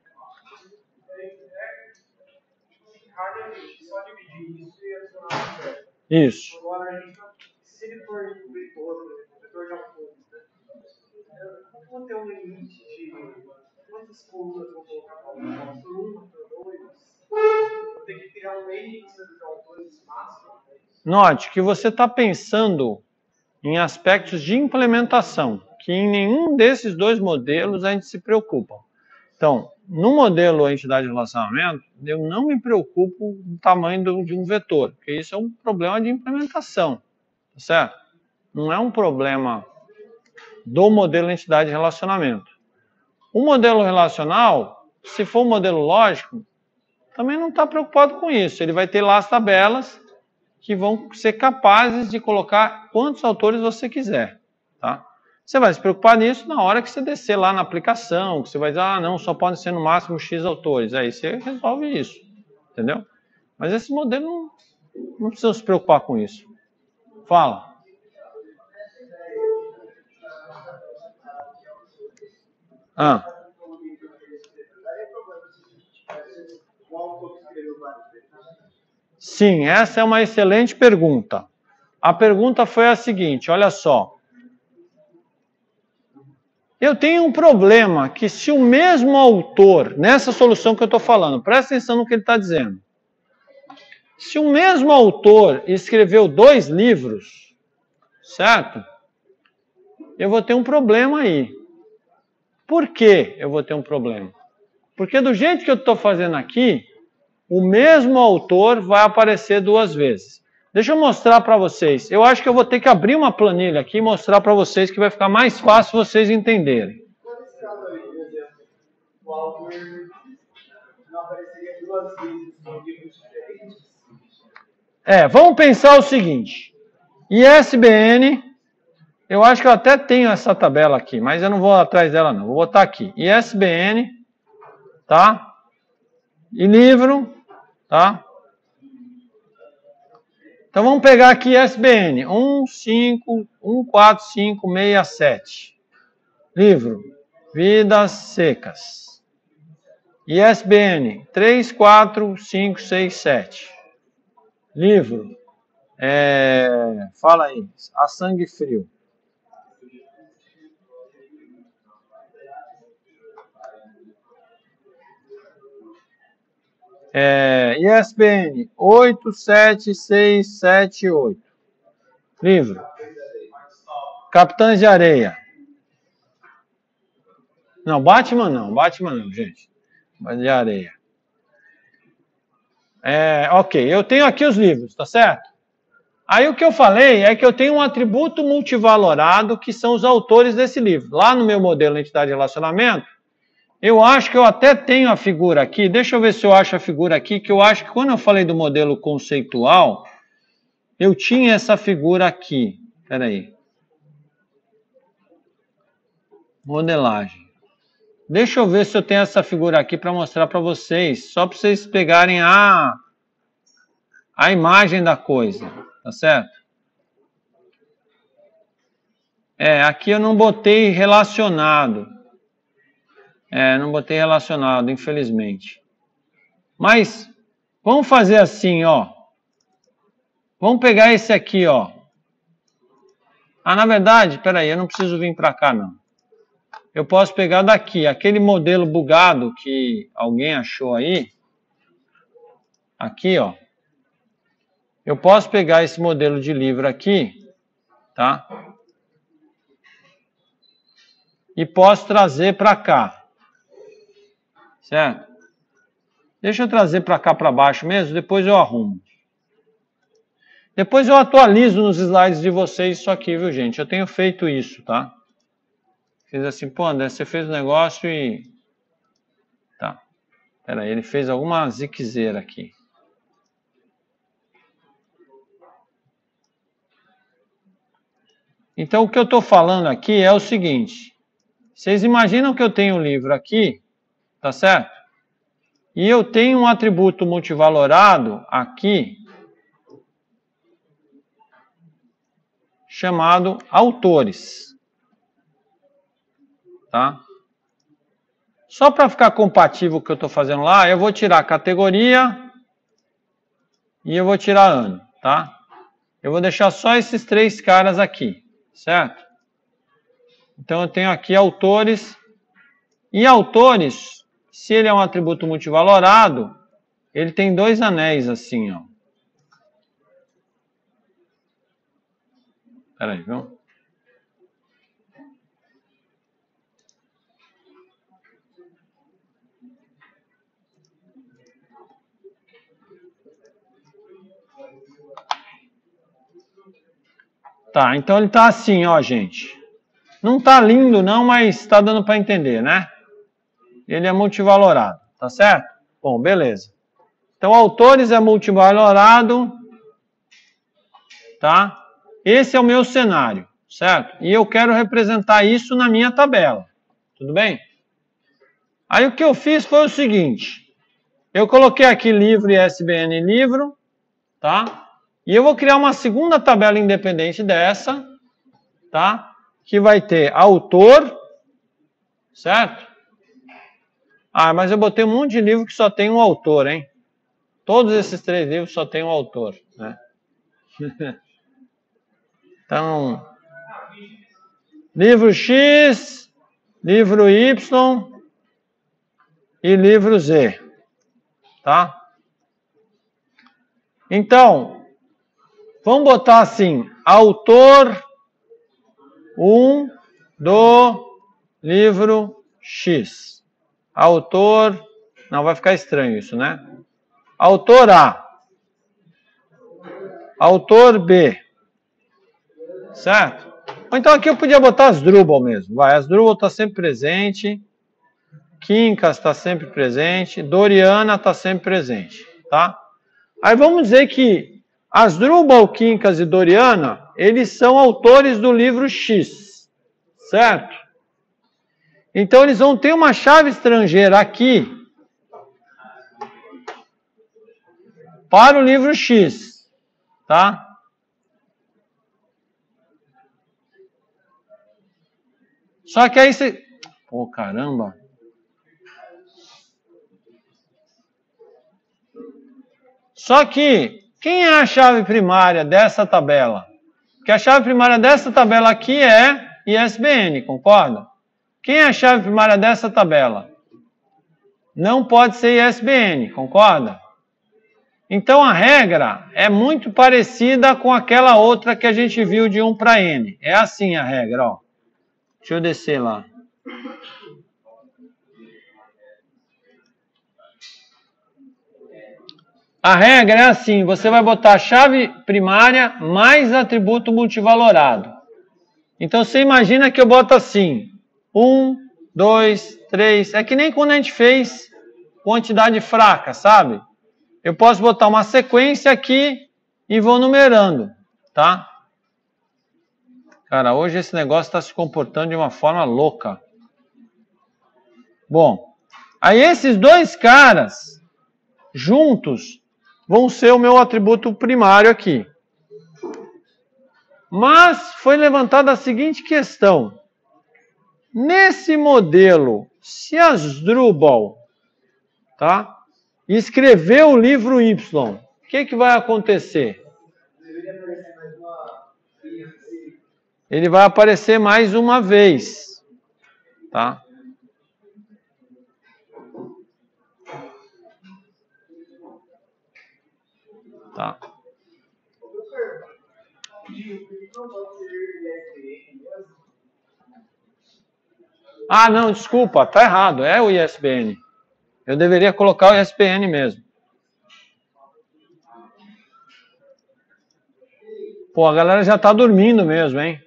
É só dividir isso e adicionar o zero. Isso. Agora, a gente, se ele for um vetor, por exemplo, um vetor de autores, né? Como vou ter um limite de quantas colunas eu vou colocar para um, por uma, por dois? Vou ter que criar um limite de autores máximo. Note que você está pensando em aspectos de implementação, que em nenhum desses dois modelos a gente se preocupa. Então, no modelo entidade de relacionamento, eu não me preocupo do tamanho do, de um vetor, porque isso é um problema de implementação, tá certo? Não é um problema do modelo entidade de relacionamento. O modelo relacional, se for um modelo lógico, também não está preocupado com isso. Ele vai ter lá as tabelas que vão ser capazes de colocar quantos autores você quiser, tá? Você vai se preocupar nisso na hora que você descer lá na aplicação, que você vai dizer, ah, não, só podem ser no máximo X autores. Aí você resolve isso, entendeu? Mas esse modelo não, não precisa se preocupar com isso. Fala. Ah. Sim, essa é uma excelente pergunta. A pergunta foi a seguinte, olha só. Eu tenho um problema que se o mesmo autor, nessa solução que eu estou falando, presta atenção no que ele está dizendo. Se o mesmo autor escreveu dois livros, certo? Eu vou ter um problema aí. Por que eu vou ter um problema? Porque do jeito que eu estou fazendo aqui, o mesmo autor vai aparecer duas vezes. Deixa eu mostrar para vocês. Eu acho que eu vou ter que abrir uma planilha aqui e mostrar para vocês que vai ficar mais fácil vocês entenderem. Nesse caso aí, por exemplo, o autor não apareceria duas vezes em livros diferentes? É, vamos pensar o seguinte. I S B N, eu acho que eu até tenho essa tabela aqui, mas eu não vou atrás dela não. Vou botar aqui. I S B N, tá? E livro, tá? Então vamos pegar aqui I S B N um cinco um quatro cinco seis sete. Livro Vidas Secas. I S B N três quatro cinco seis sete. Livro é, fala aí, A Sangue Frio. É, I S B N oito sete seis sete oito. Livro Capitães de Areia. Não, Batman não, Batman não, gente. De Areia. É, ok, eu tenho aqui os livros, tá certo? Aí o que eu falei é que eu tenho um atributo multivalorado que são os autores desse livro. Lá no meu modelo de entidade de relacionamento, eu acho que eu até tenho a figura aqui, deixa eu ver se eu acho a figura aqui, que eu acho que quando eu falei do modelo conceitual, eu tinha essa figura aqui. Espera aí. Modelagem. Deixa eu ver se eu tenho essa figura aqui para mostrar para vocês, só para vocês pegarem a, a imagem da coisa, tá certo? É, aqui eu não botei relacionado. É, não botei relacionado, infelizmente. Mas, vamos fazer assim, ó. Vamos pegar esse aqui, ó. Ah, na verdade, peraí, eu não preciso vir para cá, não. Eu posso pegar daqui, aquele modelo bugado que alguém achou aí. Aqui, ó. Eu posso pegar esse modelo de livro aqui, tá? E posso trazer para cá. Certo? Deixa eu trazer para cá para baixo mesmo, depois eu arrumo. Depois eu atualizo nos slides de vocês isso aqui, viu, gente? Eu tenho feito isso, tá? Fiz assim, pô, André, você fez o negócio e... Tá. Pera aí, ele fez alguma ziquezeira aqui. Então, o que eu estou falando aqui é o seguinte. Vocês imaginam que eu tenho um livro aqui, tá certo? E eu tenho um atributo multivalorado aqui, chamado autores. Tá? Só para ficar compatível com o que eu estou fazendo lá, eu vou tirar a categoria e eu vou tirar ano, tá? Eu vou deixar só esses três caras aqui, certo? Então eu tenho aqui autores, e autores, se ele é um atributo multivalorado, ele tem dois anéis assim, ó. Espera aí, viu? Tá, então ele tá assim, ó, gente. Não tá lindo não, mas tá dando para entender, né? Ele é multivalorado, tá certo? Bom, beleza. Então, autores é multivalorado, tá? Esse é o meu cenário, certo? E eu quero representar isso na minha tabela, tudo bem? Aí o que eu fiz foi o seguinte. Eu coloquei aqui livro e I S B N livro, tá? E eu vou criar uma segunda tabela independente dessa, tá? Que vai ter autor, certo? Ah, mas eu botei um monte de livro que só tem um autor, hein? Todos esses três livros só tem um autor, né? Então, livro X, livro Y e livro Z, tá? Então, vamos botar assim, autor um do livro X. Autor, não vai ficar estranho isso, né? Autor A. Autor B. Certo? Então aqui eu podia botar Asdrubal mesmo. Vai, Asdrubal está sempre presente. Quincas está sempre presente. Doriana está sempre presente. Tá? Aí vamos dizer que Asdrubal, Quincas e Doriana, eles são autores do livro X. Certo? Então eles vão ter uma chave estrangeira aqui para o livro X. Tá? Só que aí você... Pô, caramba. Só que, quem é a chave primária dessa tabela? Porque a chave primária dessa tabela aqui é I S B N, concorda? Quem é a chave primária dessa tabela? Não pode ser I S B N, concorda? Então a regra é muito parecida com aquela outra que a gente viu de um para N. É assim a regra, ó. Deixa eu descer lá. A regra é assim, você vai botar a chave primária mais atributo multivalorado. Então você imagina que eu boto assim, um, dois, três, é que nem quando a gente fez quantidade fraca, sabe? Eu posso botar uma sequência aqui e vou numerando, tá? Cara, hoje esse negócio está se comportando de uma forma louca. Bom, aí esses dois caras juntos vão ser o meu atributo primário aqui. Mas foi levantada a seguinte questão. Nesse modelo, se Asdrubal, tá, escreveu o livro Y, o que, que vai acontecer? ele vai aparecer mais uma vez, tá? Tá. Ah, não, desculpa, tá errado, é o I S B N. Eu deveria colocar o I S B N mesmo. Pô, a galera já tá dormindo mesmo, hein?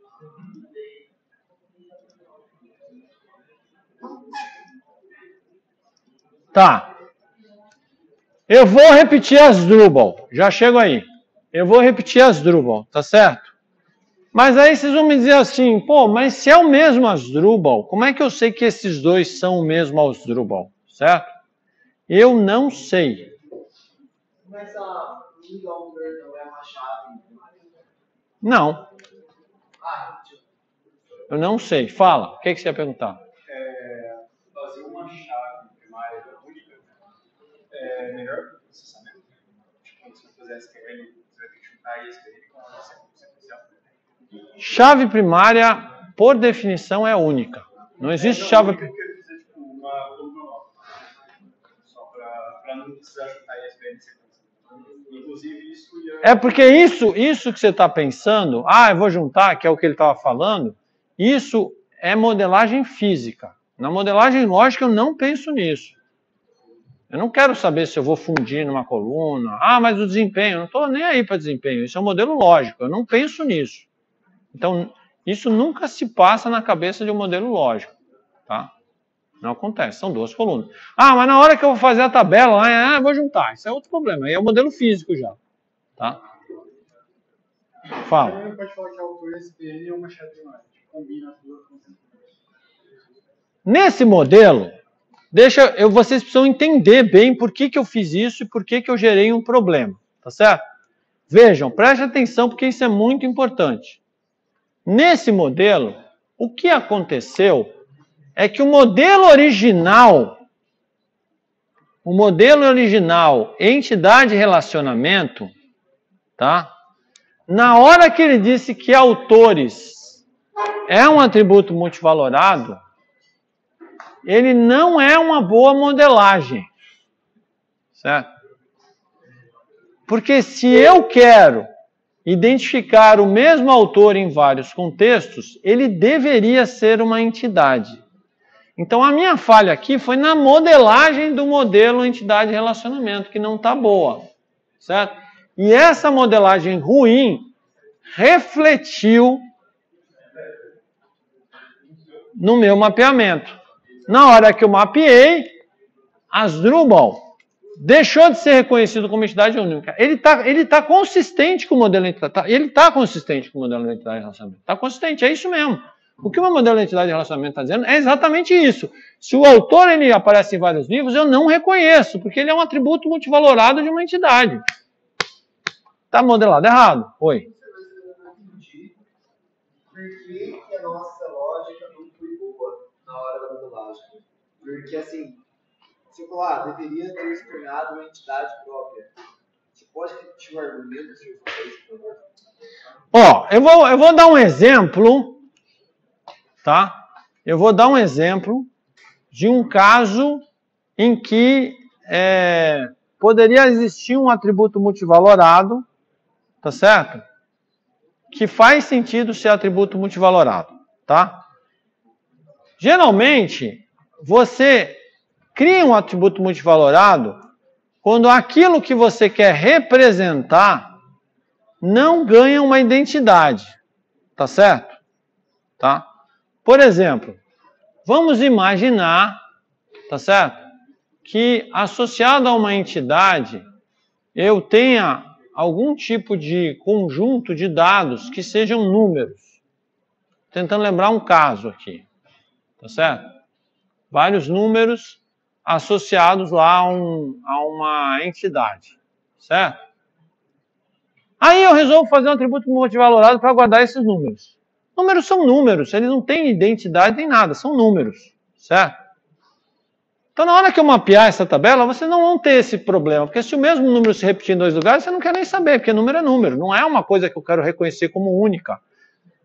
Tá. Eu vou repetir as Drupal. Já chego aí. Eu vou repetir as Drupal, tá certo? Mas aí vocês vão me dizer assim, pô, mas se é o mesmo Asdrubal, como é que eu sei que esses dois são o mesmo Asdrubal, certo? Eu não sei. Mas a Longer não é uma chave? Não. Ah, eu não sei. Fala. O que, que você ia perguntar? É, fazer uma chave primária única é melhor que o processamento? Tipo, quando você fazer S Q L, você vai ter que juntar I S B N com a sequencial. Chave primária, por definição, é única. Não existe é, não, chave... Eu quero dizer, tipo, uma coluna nova. Só para não precisar juntar I S B N sequencial. Inclusive, isso ia... É porque isso, isso que você está pensando, ah, eu vou juntar, que é o que ele estava falando, isso é modelagem física. Na modelagem lógica, eu não penso nisso. Eu não quero saber se eu vou fundir numa coluna. Ah, mas o desempenho, eu não estou nem aí para desempenho. Isso é um modelo lógico, eu não penso nisso. Então, isso nunca se passa na cabeça de um modelo lógico, tá? Não acontece, são duas colunas. Ah, mas na hora que eu vou fazer a tabela, lá, ah, eu vou juntar. Isso é outro problema, aí é o modelo físico já, tá? Fala. Você pode falar que o I S B N é uma chave primária, que combina as duas funções. Nesse modelo, deixa, eu, vocês precisam entender bem por que, que eu fiz isso e por que, que eu gerei um problema, tá certo? Vejam, prestem atenção porque isso é muito importante. Nesse modelo, o que aconteceu é que o modelo original, o modelo original, entidade relacionamento, tá? Na hora que ele disse que autores é um atributo multivalorado, ele não é uma boa modelagem, certo? Porque se eu quero identificar o mesmo autor em vários contextos, ele deveria ser uma entidade. Então, a minha falha aqui foi na modelagem do modelo entidade-relacionamento, que não está boa, certo? E essa modelagem ruim refletiu no meu mapeamento. Na hora que eu mapeei, Asdrubal deixou de ser reconhecido como entidade única. Ele está ele tá consistente com o modelo entidade. Ele está consistente com o modelo de entidade de relacionamento. Está consistente, é isso mesmo. O que o meu modelo de entidade de relacionamento está dizendo é exatamente isso. Se o autor ele aparece em vários livros, eu não reconheço, porque ele é um atributo multivalorado de uma entidade. Está modelado errado. Oi. Por que a nossa lógica não foi boa na hora da modelagem? Porque, assim, você falou, ah, deveria ter se tornado uma entidade própria. Você pode repetir o argumento, se eu fazer isso, por favor? Ó, eu vou, eu vou dar um exemplo, tá? Eu vou dar um exemplo de um caso em que é, poderia existir um atributo multivalorado, tá certo? Que faz sentido ser atributo multivalorado, tá? Geralmente, você cria um atributo multivalorado quando aquilo que você quer representar não ganha uma identidade, tá certo? Tá? Por exemplo, vamos imaginar, tá certo? Que associado a uma entidade, eu tenha algum tipo de conjunto de dados que sejam números. Tentando lembrar um caso aqui, tá certo? Vários números associados lá a, um, a uma entidade, certo? Aí eu resolvo fazer um atributo multivalorado para guardar esses números. Números são números, eles não têm identidade nem nada, são números, certo? Então, na hora que eu mapear essa tabela, vocês não vão ter esse problema, porque se o mesmo número se repetir em dois lugares, você não quer nem saber, porque número é número, não é uma coisa que eu quero reconhecer como única.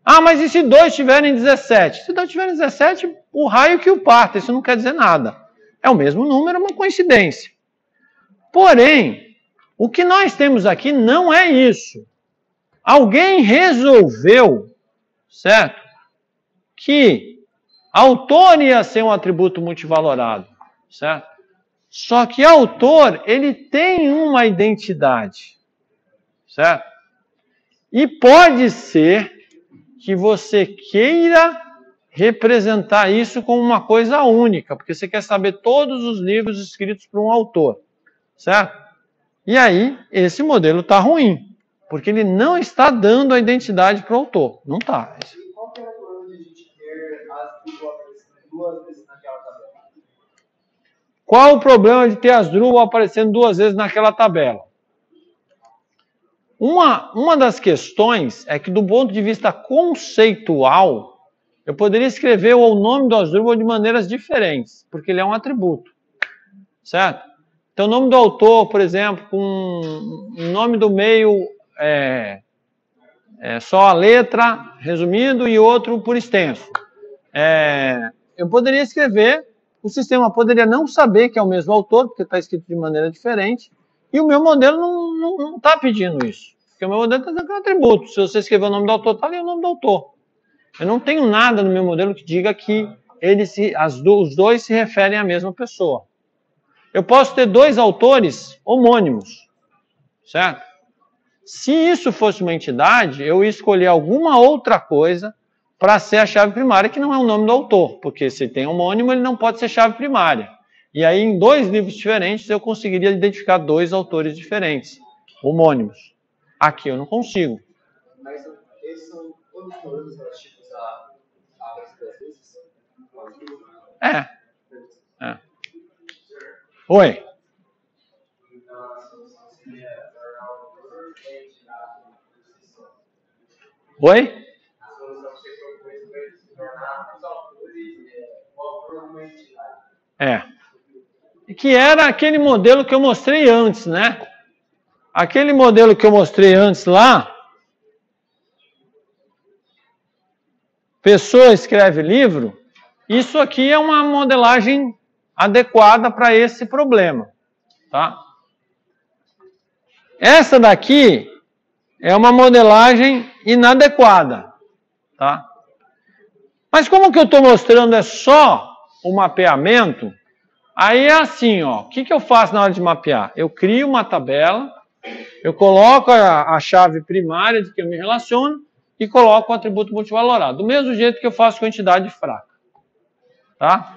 Ah, mas e se dois tiverem dezessete? Se dois tiverem dezessete, o raio que o parta, isso não quer dizer nada. É o mesmo número, é uma coincidência. Porém, o que nós temos aqui não é isso. Alguém resolveu, certo? Que autor ia ser um atributo multivalorado, certo? Só que autor, ele tem uma identidade, certo? E pode ser que você queira representar isso como uma coisa única, porque você quer saber todos os livros escritos por um autor, certo? E aí, esse modelo está ruim, porque ele não está dando a identidade para o autor. Não está. E qual que é o problema de a gente ter as duas, duas vezes naquela tabela? Qual o problema de ter as Drupal aparecendo duas vezes naquela tabela? Uma, uma das questões é que, do ponto de vista conceitual, eu poderia escrever o nome do Asdrubal de maneiras diferentes, porque ele é um atributo, certo? Então, o nome do autor, por exemplo, com o nome do meio é, é só a letra, resumido, e outro por extenso. É, eu poderia escrever, o sistema poderia não saber que é o mesmo autor, porque está escrito de maneira diferente, e o meu modelo não está pedindo isso. Porque o meu modelo está dizendo que é um atributo. Se você escrever o nome do autor, está ali o nome do autor. Eu não tenho nada no meu modelo que diga que ele se, as do, os dois se referem à mesma pessoa. Eu posso ter dois autores homônimos, certo? Se isso fosse uma entidade, eu ia escolher alguma outra coisa para ser a chave primária, que não é o nome do autor, porque se tem homônimo, ele não pode ser chave primária. E aí, em dois livros diferentes, eu conseguiria identificar dois autores diferentes, homônimos. Aqui eu não consigo. Mas esses são todos os modelos relativos a várias vezes? É. É. Oi. Então, a solução seria tornar o autor e tirar a posição. Oi? A solução que você propôs foi se tornar os autores o autor uma entidade. É. Que era aquele modelo que eu mostrei antes, né? Aquele modelo que eu mostrei antes lá, pessoa escreve livro, isso aqui é uma modelagem adequada para esse problema, tá? Essa daqui é uma modelagem inadequada, tá? Mas como que eu estou mostrando é só o mapeamento, aí é assim, ó, o que, que eu faço na hora de mapear? Eu crio uma tabela, eu coloco a, a chave primária de que eu me relaciono e coloco o atributo multivalorado, do mesmo jeito que eu faço com entidade fraca, tá?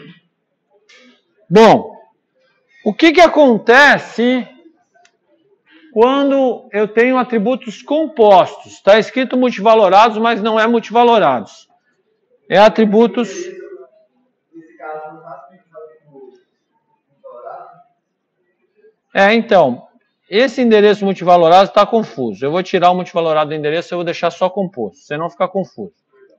Bom, o que, que acontece quando eu tenho atributos compostos? Está escrito multivalorados, mas não é multivalorados. É atributos... Nesse caso, não está escrito multivalorado? É, então, esse endereço multivalorado está confuso. Eu vou tirar o multivalorado do endereço e eu vou deixar só composto, senão fica confuso.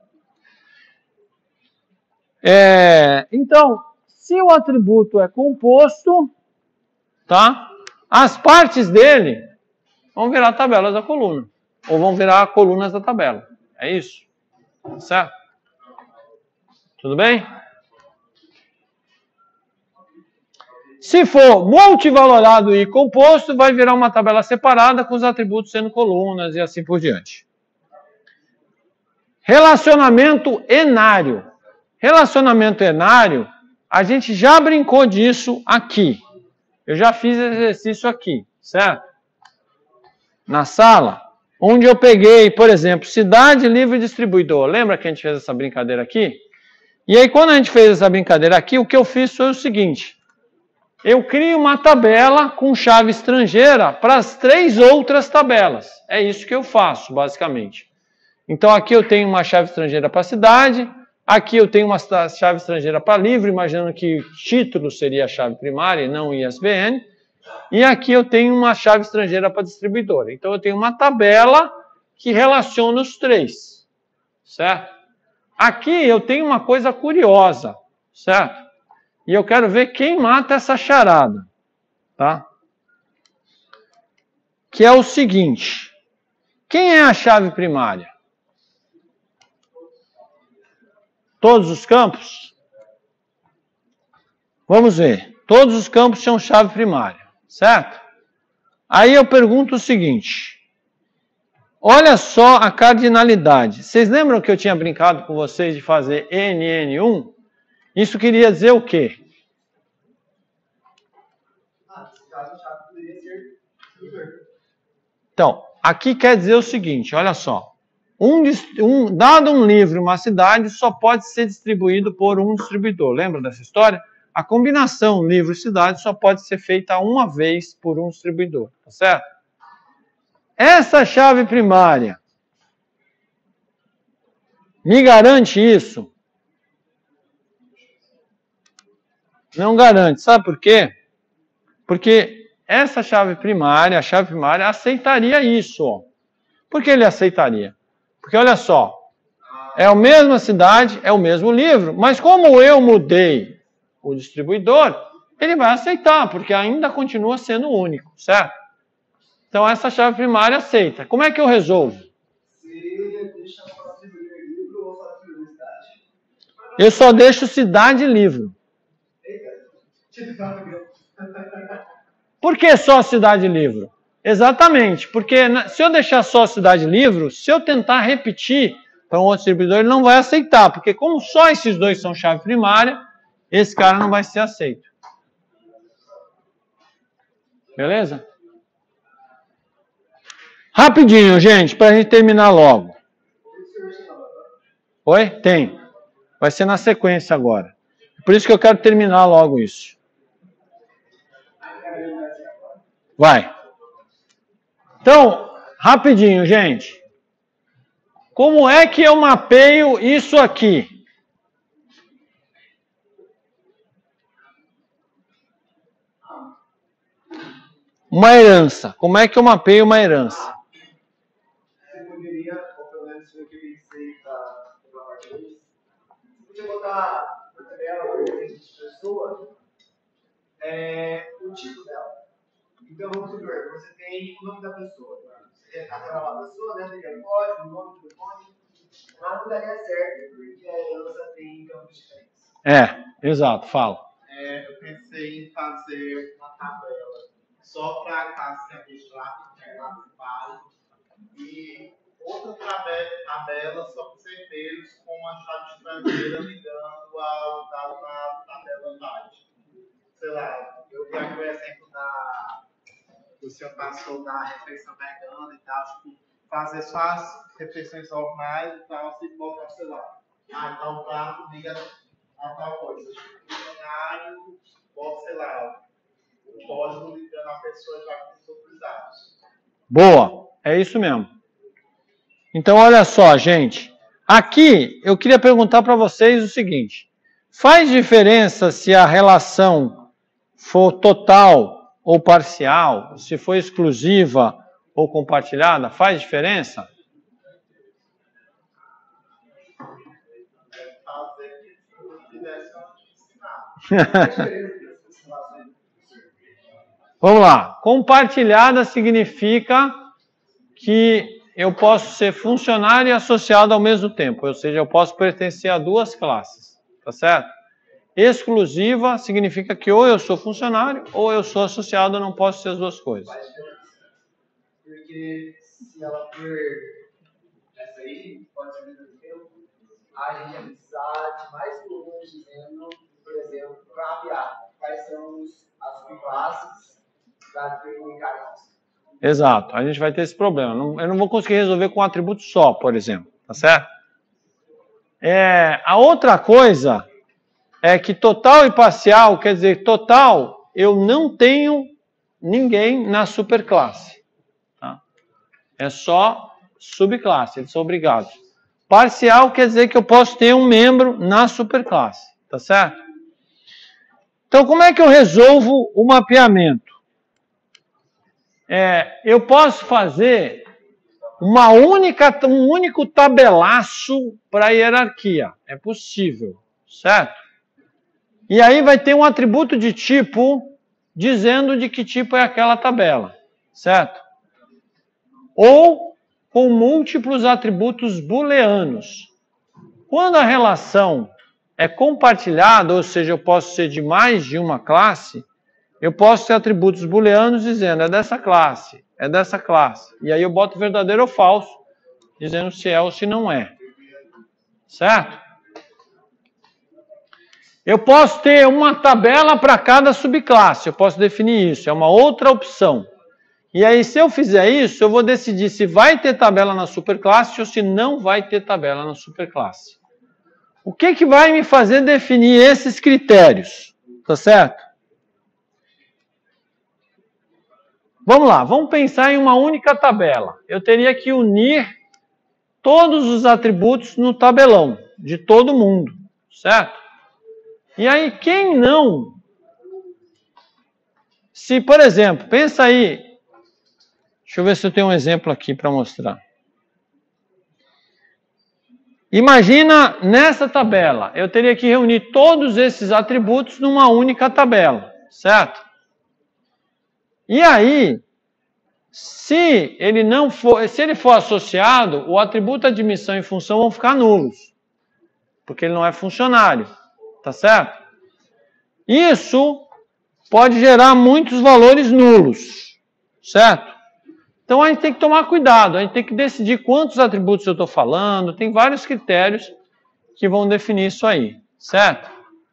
É, então... Se o atributo é composto, tá? As partes dele vão virar tabelas da coluna. Ou vão virar colunas da tabela. É isso? Certo? Tudo bem? Se for multivalorado e composto, vai virar uma tabela separada com os atributos sendo colunas e assim por diante. Relacionamento enário. Relacionamento enário, a gente já brincou disso aqui. Eu já fiz exercício aqui, certo? Na sala, onde eu peguei, por exemplo, cidade, livre distribuidor. Lembra que a gente fez essa brincadeira aqui? E aí, quando a gente fez essa brincadeira aqui, o que eu fiz foi o seguinte. Eu crio uma tabela com chave estrangeira para as três outras tabelas. É isso que eu faço, basicamente. Então, aqui eu tenho uma chave estrangeira para cidade. Aqui eu tenho uma chave estrangeira para livro, imaginando que título seria a chave primária e não I S B N. E aqui eu tenho uma chave estrangeira para distribuidora. Então eu tenho uma tabela que relaciona os três, certo? Aqui eu tenho uma coisa curiosa, certo? E eu quero ver quem mata essa charada, tá? Que é o seguinte. Quem é a chave primária? Todos os campos? Vamos ver. Todos os campos são chave primária, certo? Aí eu pergunto o seguinte. Olha só a cardinalidade. Vocês lembram que eu tinha brincado com vocês de fazer N N um? Isso queria dizer o quê? Ah, nesse caso, a chave poderia ser distribuidor. Então, aqui quer dizer o seguinte, olha só. Um, um, dado um livro em uma cidade, só pode ser distribuído por um distribuidor. Lembra dessa história? A combinação livro-cidade só pode ser feita uma vez por um distribuidor, tá certo? Essa chave primária me garante isso? Não garante. Sabe por quê? Porque essa chave primária, a chave primária, aceitaria isso. Ó. Por que ele aceitaria? Porque, olha só, é a mesma cidade, é o mesmo livro, mas como eu mudei o distribuidor, ele vai aceitar, porque ainda continua sendo único, certo? Então, essa chave primária aceita. Como é que eu resolvo? Eu só deixo cidade e livro. Por que só cidade e livro? Exatamente, porque se eu deixar só cidade e livro, se eu tentar repetir para um outro distribuidor, ele não vai aceitar, porque como só esses dois são chave primária, esse cara não vai ser aceito. Beleza? Rapidinho, gente, para a gente terminar logo. Oi? Tem. Vai ser na sequência agora. Por isso que eu quero terminar logo isso. Vai. Então, rapidinho, gente. Como é que eu mapeio isso aqui? Uma herança. Como é que eu mapeio uma herança? Você poderia, ou pelo menos foi o que eu pensei para a parte dois, você podia botar na tabela, por exemplo, de pessoa, é, o tipo dela. Então, vamos supor, você tem o nome da pessoa. Você tem a tabela da pessoa, né? Tem o código, o nome, o telefone. Mas não daria certo, porque a herança tem campos diferentes. É, exato, fala. É, eu pensei em fazer uma tabela só para a classe registrada, classe base, e outra tabela só para os certeiros com a chave estrangeira ligando ao dado na tabela base. Sei lá, eu vi aqui o exemplo da, que o senhor passou da refeição vegana e tal, tipo, fazer só as refeições normais e tal, se botar, sei lá, ah, então o prato liga a tal coisa. Funcionário, bota, sei lá, o código ligando a pessoa já com os outros dados. Boa, é isso mesmo. Então, olha só, gente. Aqui, eu queria perguntar para vocês o seguinte. Faz diferença se a relação for total ou parcial, se for exclusiva ou compartilhada? Faz diferença? Vamos lá. Compartilhada significa que eu posso ser funcionário e associado ao mesmo tempo. Ou seja, eu posso pertencer a duas classes. Tá certo? Exclusiva significa que ou eu sou funcionário ou eu sou associado, eu não posso ser as duas coisas. Porque se ela for essa aí, pode ser do tempo, a gente vai precisar de mais volumes dizendo, por exemplo, para mapear quais são as subclasses para comunicar isso. Exato, a gente vai ter esse problema. Eu não vou conseguir resolver com um atributo só, por exemplo. Tá certo? É, a outra coisa é que total e parcial, quer dizer, total, eu não tenho ninguém na superclasse. Tá? É só subclasse, eles são obrigados. Parcial quer dizer que eu posso ter um membro na superclasse. Tá certo? Então, como é que eu resolvo o mapeamento? É, eu posso fazer uma única, um único tabelaço para a hierarquia. É possível, certo? E aí vai ter um atributo de tipo dizendo de que tipo é aquela tabela, certo? Ou com múltiplos atributos booleanos. Quando a relação é compartilhado, ou seja, eu posso ser de mais de uma classe, eu posso ter atributos booleanos dizendo é dessa classe, é dessa classe. E aí eu boto verdadeiro ou falso, dizendo se é ou se não é. Certo? Eu posso ter uma tabela para cada subclasse, eu posso definir isso, é uma outra opção. E aí, se eu fizer isso, eu vou decidir se vai ter tabela na superclasse ou se não vai ter tabela na superclasse. O que que vai me fazer definir esses critérios? Tá certo? Vamos lá, vamos pensar em uma única tabela. Eu teria que unir todos os atributos no tabelão, de todo mundo, certo? E aí, quem não? Se, por exemplo, pensa aí, deixa eu ver se eu tenho um exemplo aqui para mostrar. Imagina nessa tabela, eu teria que reunir todos esses atributos numa única tabela, certo? E aí, se ele não for, se ele for associado, o atributo admissão e função vão ficar nulos, porque ele não é funcionário, tá certo? Isso pode gerar muitos valores nulos, certo? Então a gente tem que tomar cuidado, a gente tem que decidir quantos atributos eu estou falando, tem vários critérios que vão definir isso aí, certo?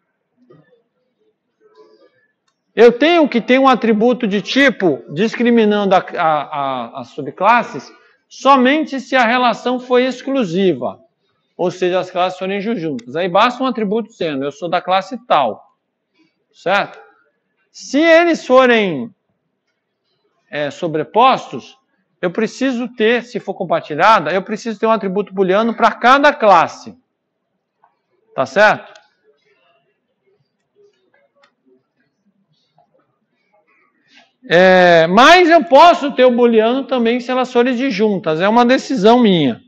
Eu tenho que ter um atributo de tipo discriminando a, a, a, as subclasses somente se a relação foi exclusiva, ou seja, as classes forem juntas. Aí basta um atributo dizendo, eu sou da classe tal, certo? Se eles forem é, sobrepostos, eu preciso ter, se for compartilhada, eu preciso ter um atributo booleano para cada classe, tá certo? É, mas eu posso ter o booleano também se elas forem disjuntas, é uma decisão minha.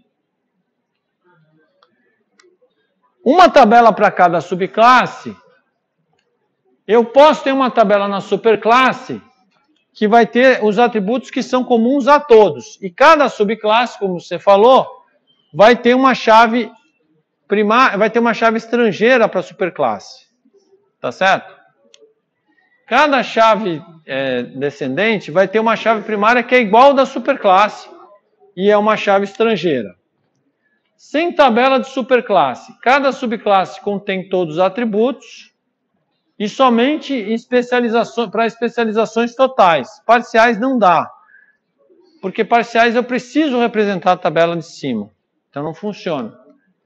Uma tabela para cada subclasse, eu posso ter uma tabela na superclasse que vai ter os atributos que são comuns a todos. E cada subclasse, como você falou, vai ter uma chave primária, vai ter uma chave estrangeira para a superclasse. Tá certo? Cada chave é, descendente vai ter uma chave primária que é igual da superclasse e é uma chave estrangeira. Sem tabela de superclasse, cada subclasse contém todos os atributos e somente especializações, para especializações totais. Parciais não dá, porque parciais eu preciso representar a tabela de cima, então não funciona.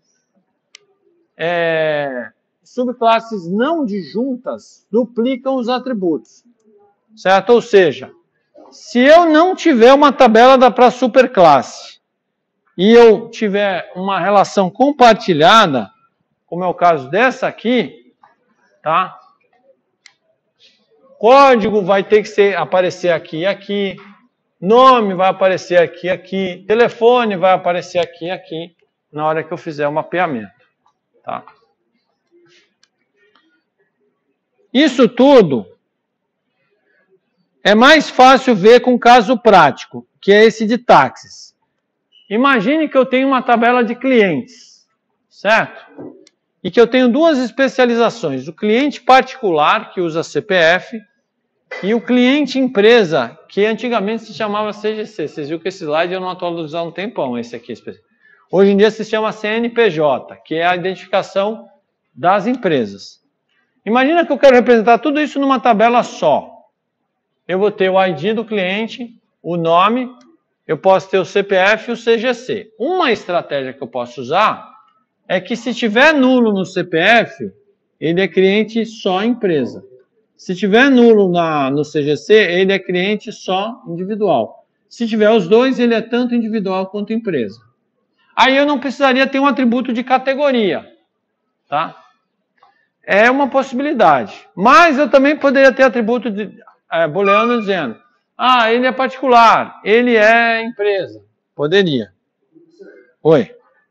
É... Subclasses não disjuntas duplicam os atributos, certo? Ou seja, se eu não tiver uma tabela para superclasse e eu tiver uma relação compartilhada, como é o caso dessa aqui, tá? Código vai ter que ser, aparecer aqui e aqui, nome vai aparecer aqui e aqui, telefone vai aparecer aqui e aqui, na hora que eu fizer o mapeamento, tá? Isso tudo é mais fácil ver com caso prático, que é esse de táxis. Imagine que eu tenho uma tabela de clientes, certo? E que eu tenho duas especializações, o cliente particular, que usa C P F, e o cliente empresa, que antigamente se chamava C G C. Vocês viram que esse slide eu não atualizei há um tempão, esse aqui. Hoje em dia se chama C N P J, que é a identificação das empresas. Imagina que eu quero representar tudo isso numa tabela só. Eu vou ter o I D do cliente, o nome, eu posso ter o C P F e o C G C. Uma estratégia que eu posso usar é que se tiver nulo no C P F, ele é cliente só empresa. Se tiver nulo na, no C G C, ele é cliente só individual. Se tiver os dois, ele é tanto individual quanto empresa. Aí eu não precisaria ter um atributo de categoria, tá? É uma possibilidade. Mas eu também poderia ter atributo de é, booleano dizendo, ah, ele é particular, ele é empresa. Poderia. Oi.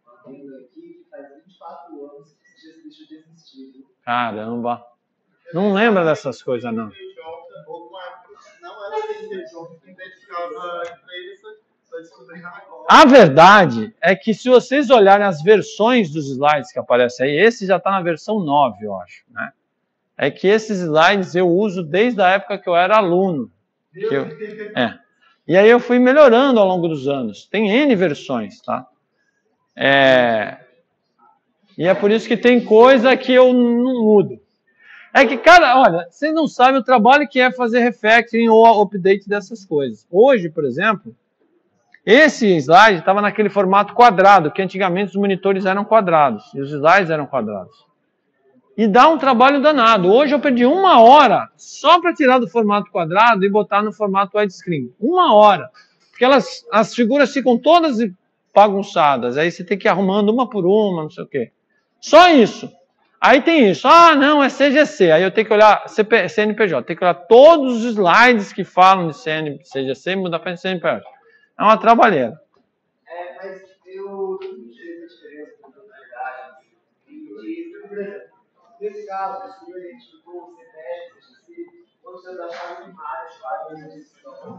Caramba. Não lembra dessas coisas, não. Não era C N P J que identificava a empresa, só A verdade é que se vocês olharem as versões dos slides que aparecem aí, esse já está na versão nove, eu acho, né? É que esses slides eu uso desde a época que eu era aluno. Que eu, é. E aí eu fui melhorando ao longo dos anos. Tem N versões, tá? É, e é por isso que tem coisa que eu não mudo. É que, cara, olha, vocês não sabem o trabalho que é fazer refactoring ou update dessas coisas. Hoje, por exemplo, esse slide estava naquele formato quadrado, que antigamente os monitores eram quadrados, e os slides eram quadrados. E dá um trabalho danado. Hoje eu perdi uma hora só para tirar do formato quadrado e botar no formato widescreen. Uma hora. Porque elas, as figuras ficam todas bagunçadas. Aí você tem que ir arrumando uma por uma, não sei o quê. Só isso. Aí tem isso. Ah, não, é C G C. Aí eu tenho que olhar C N P J. Tenho que olhar todos os slides que falam de C G C e mudar para C N P J. É uma trabalheira. É, mas eu não sei a diferença da verdade. E, por exemplo, nesse caso, a gente identificou o C P F, C G C, quando você dá chave primária, chave de decisão.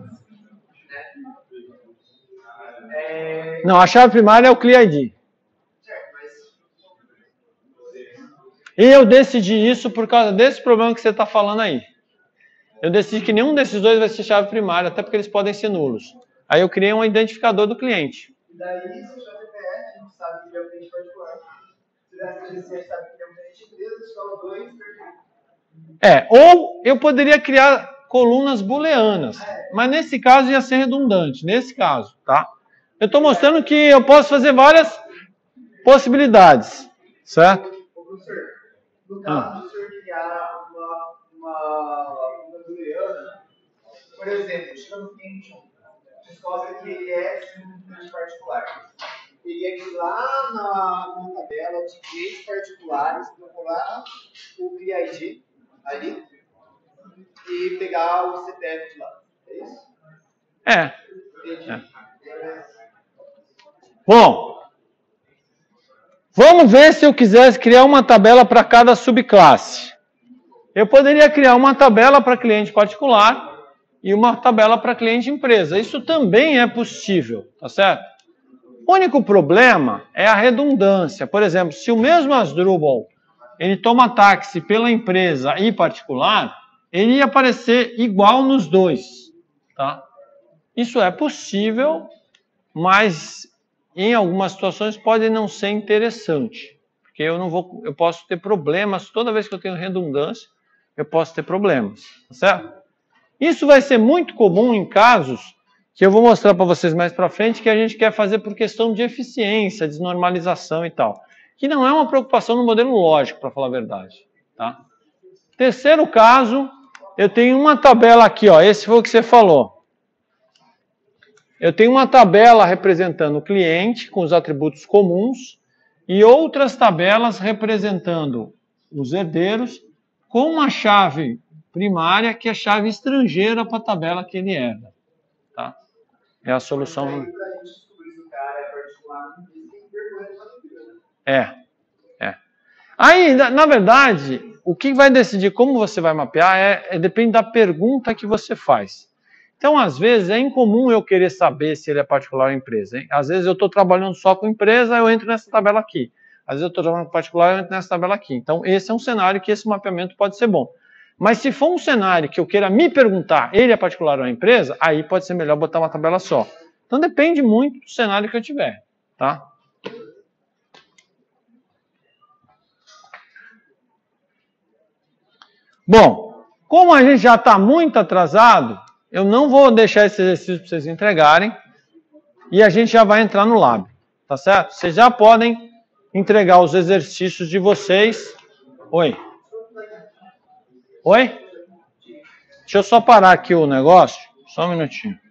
É... Não, a chave primária é o C L I I D. Certo, mas... E eu decidi isso por causa desse problema que você está falando aí. Eu decidi que nenhum desses dois vai ser chave primária, até porque eles podem ser nulos. Aí eu criei um identificador do cliente. E daí, se o C P F não sabe que é um cliente particular, se o C G C sabe que é um cliente empresa, só os dois perfeitos. É, ou eu poderia criar colunas booleanas, mas nesse caso ia ser redundante, nesse caso, tá? Eu estou mostrando que eu posso fazer várias possibilidades, certo? Ô, professor, no caso do senhor criar uma, uma, uma booleana, por exemplo, chega no cliente, descobre que ele é um cliente particular. Teria que ir lá na, na tabela de clientes particulares, procurar o C L I I D ali e pegar o C P F de lá. É isso? É. Entendi. é. Bom, vamos ver se eu quisesse criar uma tabela para cada subclasse. Eu poderia criar uma tabela para cliente particular e uma tabela para cliente empresa. Isso também é possível, tá certo? O único problema é a redundância. Por exemplo, se o mesmo Asdrubal ele toma táxi pela empresa e particular, ele ia aparecer igual nos dois, tá? Isso é possível, mas em algumas situações pode não ser interessante, porque eu não vou, eu posso ter problemas toda vez que eu tenho redundância, eu posso ter problemas, tá certo? Isso vai ser muito comum em casos que eu vou mostrar para vocês mais para frente, que a gente quer fazer por questão de eficiência, desnormalização e tal, que não é uma preocupação no modelo lógico, para falar a verdade, tá? Terceiro caso, eu tenho uma tabela aqui, ó, esse foi o que você falou. Eu tenho uma tabela representando o cliente com os atributos comuns e outras tabelas representando os herdeiros com uma chave primária que é chave estrangeira para a tabela que ele herda. Tá? É a solução. É, é. Aí, na, na verdade, o que vai decidir como você vai mapear é, é depende da pergunta que você faz. Então, às vezes, é incomum eu querer saber se ele é particular ou empresa. Hein? Às vezes, eu estou trabalhando só com empresa, eu entro nessa tabela aqui. Às vezes, eu estou trabalhando com particular, eu entro nessa tabela aqui. Então, esse é um cenário que esse mapeamento pode ser bom. Mas se for um cenário que eu queira me perguntar, ele é particular ou é empresa, aí pode ser melhor botar uma tabela só. Então, depende muito do cenário que eu tiver. Tá? Bom, como a gente já está muito atrasado, eu não vou deixar esse exercício para vocês entregarem e a gente já vai entrar no lab, tá certo? Vocês já podem entregar os exercícios de vocês. Oi? Oi? Deixa eu só parar aqui o negócio, só um minutinho.